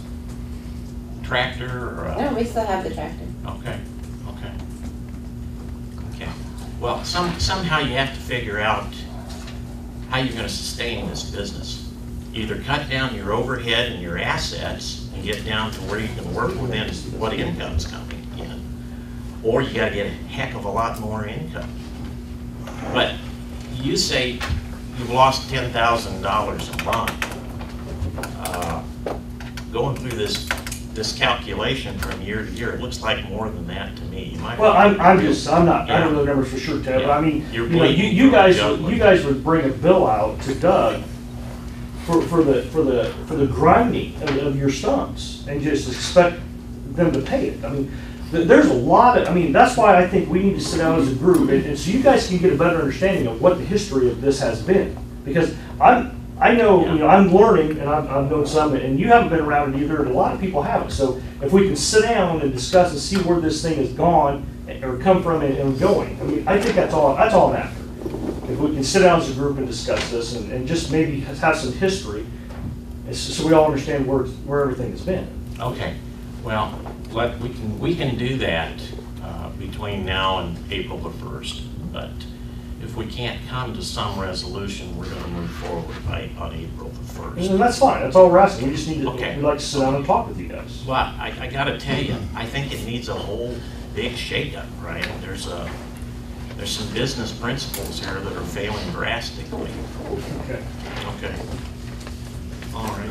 Tractor or? uh, No, we still have the tractor. Okay, okay. Okay. Well, some, somehow you have to figure out how you're gonna sustain this business. Either cut down your overhead and your assets and get down to where you can work within what income's coming in. Or you gotta get a heck of a lot more income. But you say you've lost ten thousand dollars a month. Uh, Going through this, this calculation from year to year, it looks like more than that to me. You might. Well, I'm, I'm just, I'm not, I don't Yeah. know the numbers for sure, Ted, but I mean, You're you know, you, bleeding you from guys, juggling. you guys would bring a bill out to Doug for, for the, for the, for the grinding of, of your stumps and just expect them to pay it. I mean, th- there's a lot of, I mean, that's why I think we need to sit down as a group and, and so you guys can get a better understanding of what the history of this has been. Because I'm, I know, you know, I'm learning, and I've, I've known some, and you haven't been around it either, and a lot of people haven't. So if we can sit down and discuss and see where this thing has gone, or come from and, and going, I mean, I think that's all, that's all I'm after. If we can sit down as a group and discuss this, and, and just maybe have some history, and so so we all understand where, where everything has been. Okay, well, let, we can, we can do that uh, between now and April the first, but if we can't come to some resolution, we're gonna move forward by, on April the first. And that's fine, that's all we're asking, we just need to, Okay. we'd like to sit down and talk with you guys. But I, I gotta tell you, I think it needs a whole big shakeup, right? There's a, there's some business principles here that are failing drastically. Okay. Okay. All right.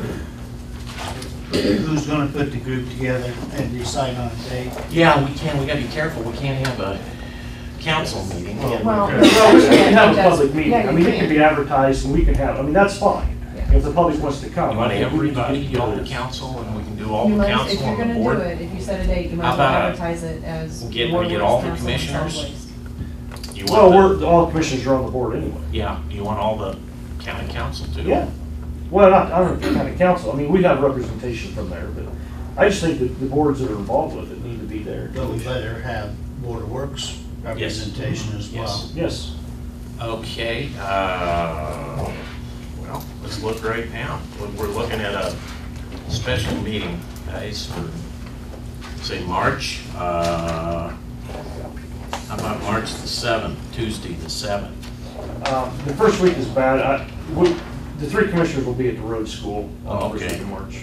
Who's gonna put the group together and decide on a date? Yeah, we can, we gotta be careful, we can't have a council meeting. can we? Well, Well, we can have a Yeah, public meeting, yeah, I you mean, it can. can be advertised, and we can have, I mean, that's fine, if the public wants to come. You want I think we need to everybody, get all the together. council, and we can do all You the might, if council you're on the gonna do board? it, if you set a date, you How might as well about, uh, advertise it as. get- we Board get Works all the Council and commissioners? Solid Waste. You Well, want we're, all commissioners are on the board anyway. the, yeah, you want all the county council too? Yeah. Well, not, I don't know, kind of council, I mean, we have representation from there, but I just think that the boards that are involved with it need to be there. But we better have Board of Works representation as well. Yes. Okay, uh, well, let's look right now. We're- We're looking at a special meeting, guys, for, say, March, uh, how about March the seventh, Tuesday the seventh? Um, the first week is bad, I, we, the three commissioners will be at the road school on the first Okay. week of March.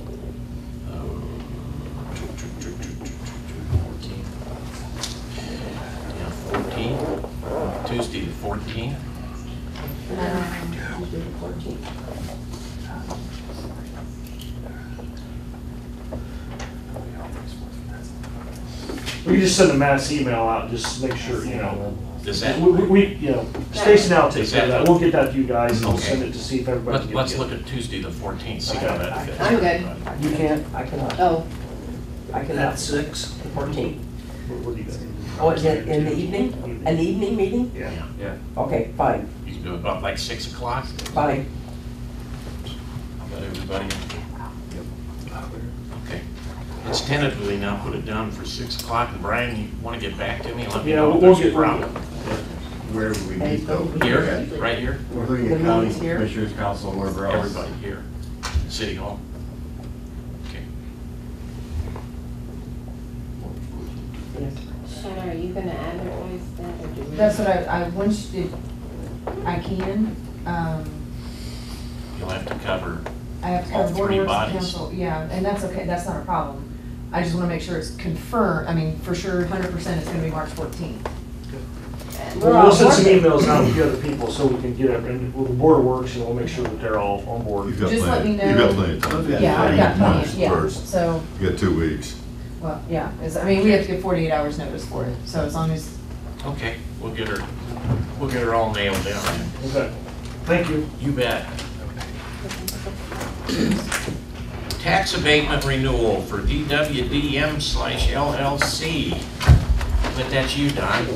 Yeah, fourteen, Tuesday the fourteenth. We can just send a mass email out, just make sure, you know, Does that? We, we, we, you know, Stacy and I'll take Is care of that- that. We'll get that to you guys and we'll Okay. send it to see if everybody Let's, can let's get look it. at Tuesday the fourteenth, see how that fits. I'm good. You can't, I cannot. Oh, I At cannot. six? Fourteen. What, what do you think? Oh, is it in the evening? An evening meeting? Yeah. Yeah. Okay, fine, You can do it about like six o'clock? fine. How about everybody? Okay. Let's tentatively now put it down for six o'clock, and Brian, you wanna get back to me and let me Yeah, know if we'll there's a get- problem? Where do we meet though? Here, right here? Including The the county meeting's here? commissioners council and wherever else. Everybody here, City Hall. Okay. Shanna, are you gonna advertise that or do we? That's what I, I, once you, I can, um, You'll have to cover I have to all cover board three works and bodies. council, yeah, and that's okay, that's not a problem. I just wanna make sure it's confirmed, I mean, for sure, hundred percent it's gonna be March fourteenth. We'll, we'll send some emails out with the other people so we can get it, and with the board works, and we'll make sure that they're all on board. You've got Just let plenty, me you've got know. plenty of time. Yeah, I've got plenty, March yeah, first. so, You got two weeks. well, yeah, it's, I mean, we have to give forty-eight hours notice for it, so as long as, Okay, we'll get her, we'll get her all nailed down. Okay, thank you. You bet. Tax abatement renewal for D W D M slash L L C. But that's you, Don.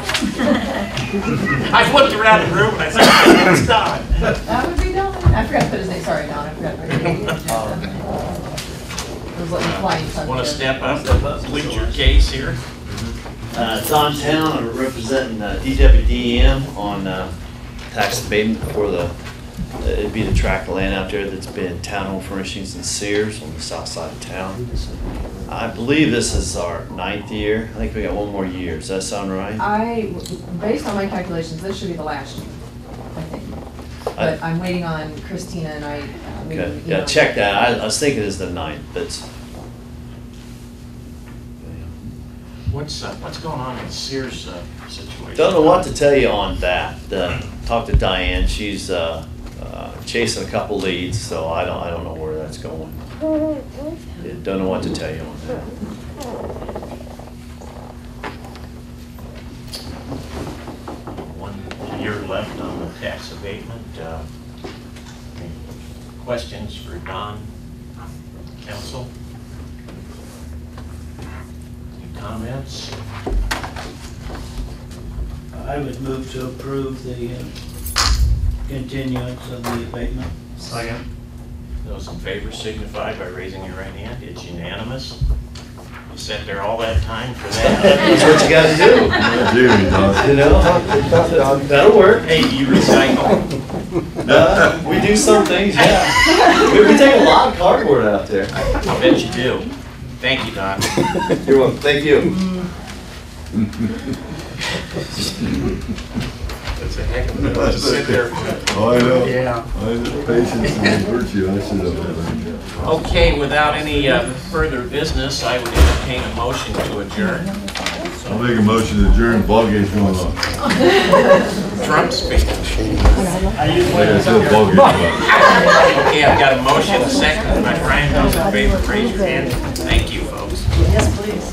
I've looked around the room and I said, that's Don. that would be Don, I forgot to put his name, sorry, Don, I forgot to put his name. I was letting you fly, you tucked Want it. to step up, plead your case here? Uh, Don Town, I'm representing uh, D W D M on uh, tax abatement for the, uh, it'd be the tract of land out there that's been townhome furnishings and Sears on the south side of town. I believe this is our ninth year. I think we got one more year. Does that sound right? I, based on my calculations, this should be the last year, I think. But I'm waiting on Christina and I, uh, maybe, Okay, you yeah, know- check that. I, I was thinking it's the ninth, but What's, uh, what's going on in Sears uh, situation? don't know what to tell you on that. Uh, talked to Diane. She's uh, uh, chasing a couple leads, so I don't I don't know where that's going. Yeah, don't know what to tell you on that. One year left on the tax abatement. Uh, any questions for Don, council? Any comments? I would move to approve the uh, continuance of the abatement. Second. Those in favor signify by raising your right hand. It's unanimous. You sat there all that time for that. That's what you gotta do. Jimmy, Don. You know, that'll work. Hey, you recycle? Uh, we do some things, yeah. We, we take a lot of cardboard out there. I bet you do. Thank you, Don. You're welcome. Thank you. That's a heck of a to sit there. Oh, I know. Yeah. I know, patience and virtue, I should have. Okay, without any uh, further business, I would entertain a motion to adjourn. I'll make a motion to adjourn, ball game's going on. Trump speaking. Like I said, ball game's going on. Okay, I've got a motion, a second, by Brian, those in favor, raise your hand. Thank you, folks. Yes, please.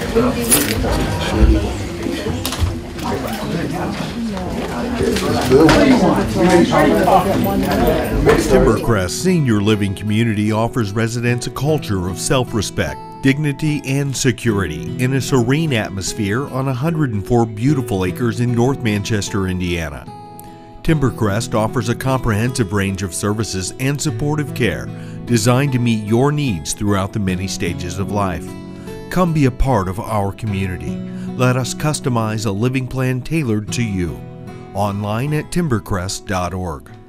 Timbercrest Senior Living Community offers residents a culture of self-respect, dignity, and security in a serene atmosphere on one hundred four beautiful acres in North Manchester, Indiana. Timbercrest offers a comprehensive range of services and supportive care designed to meet your needs throughout the many stages of life. Come be a part of our community. Let us customize a living plan tailored to you. Online at timbercrest dot org.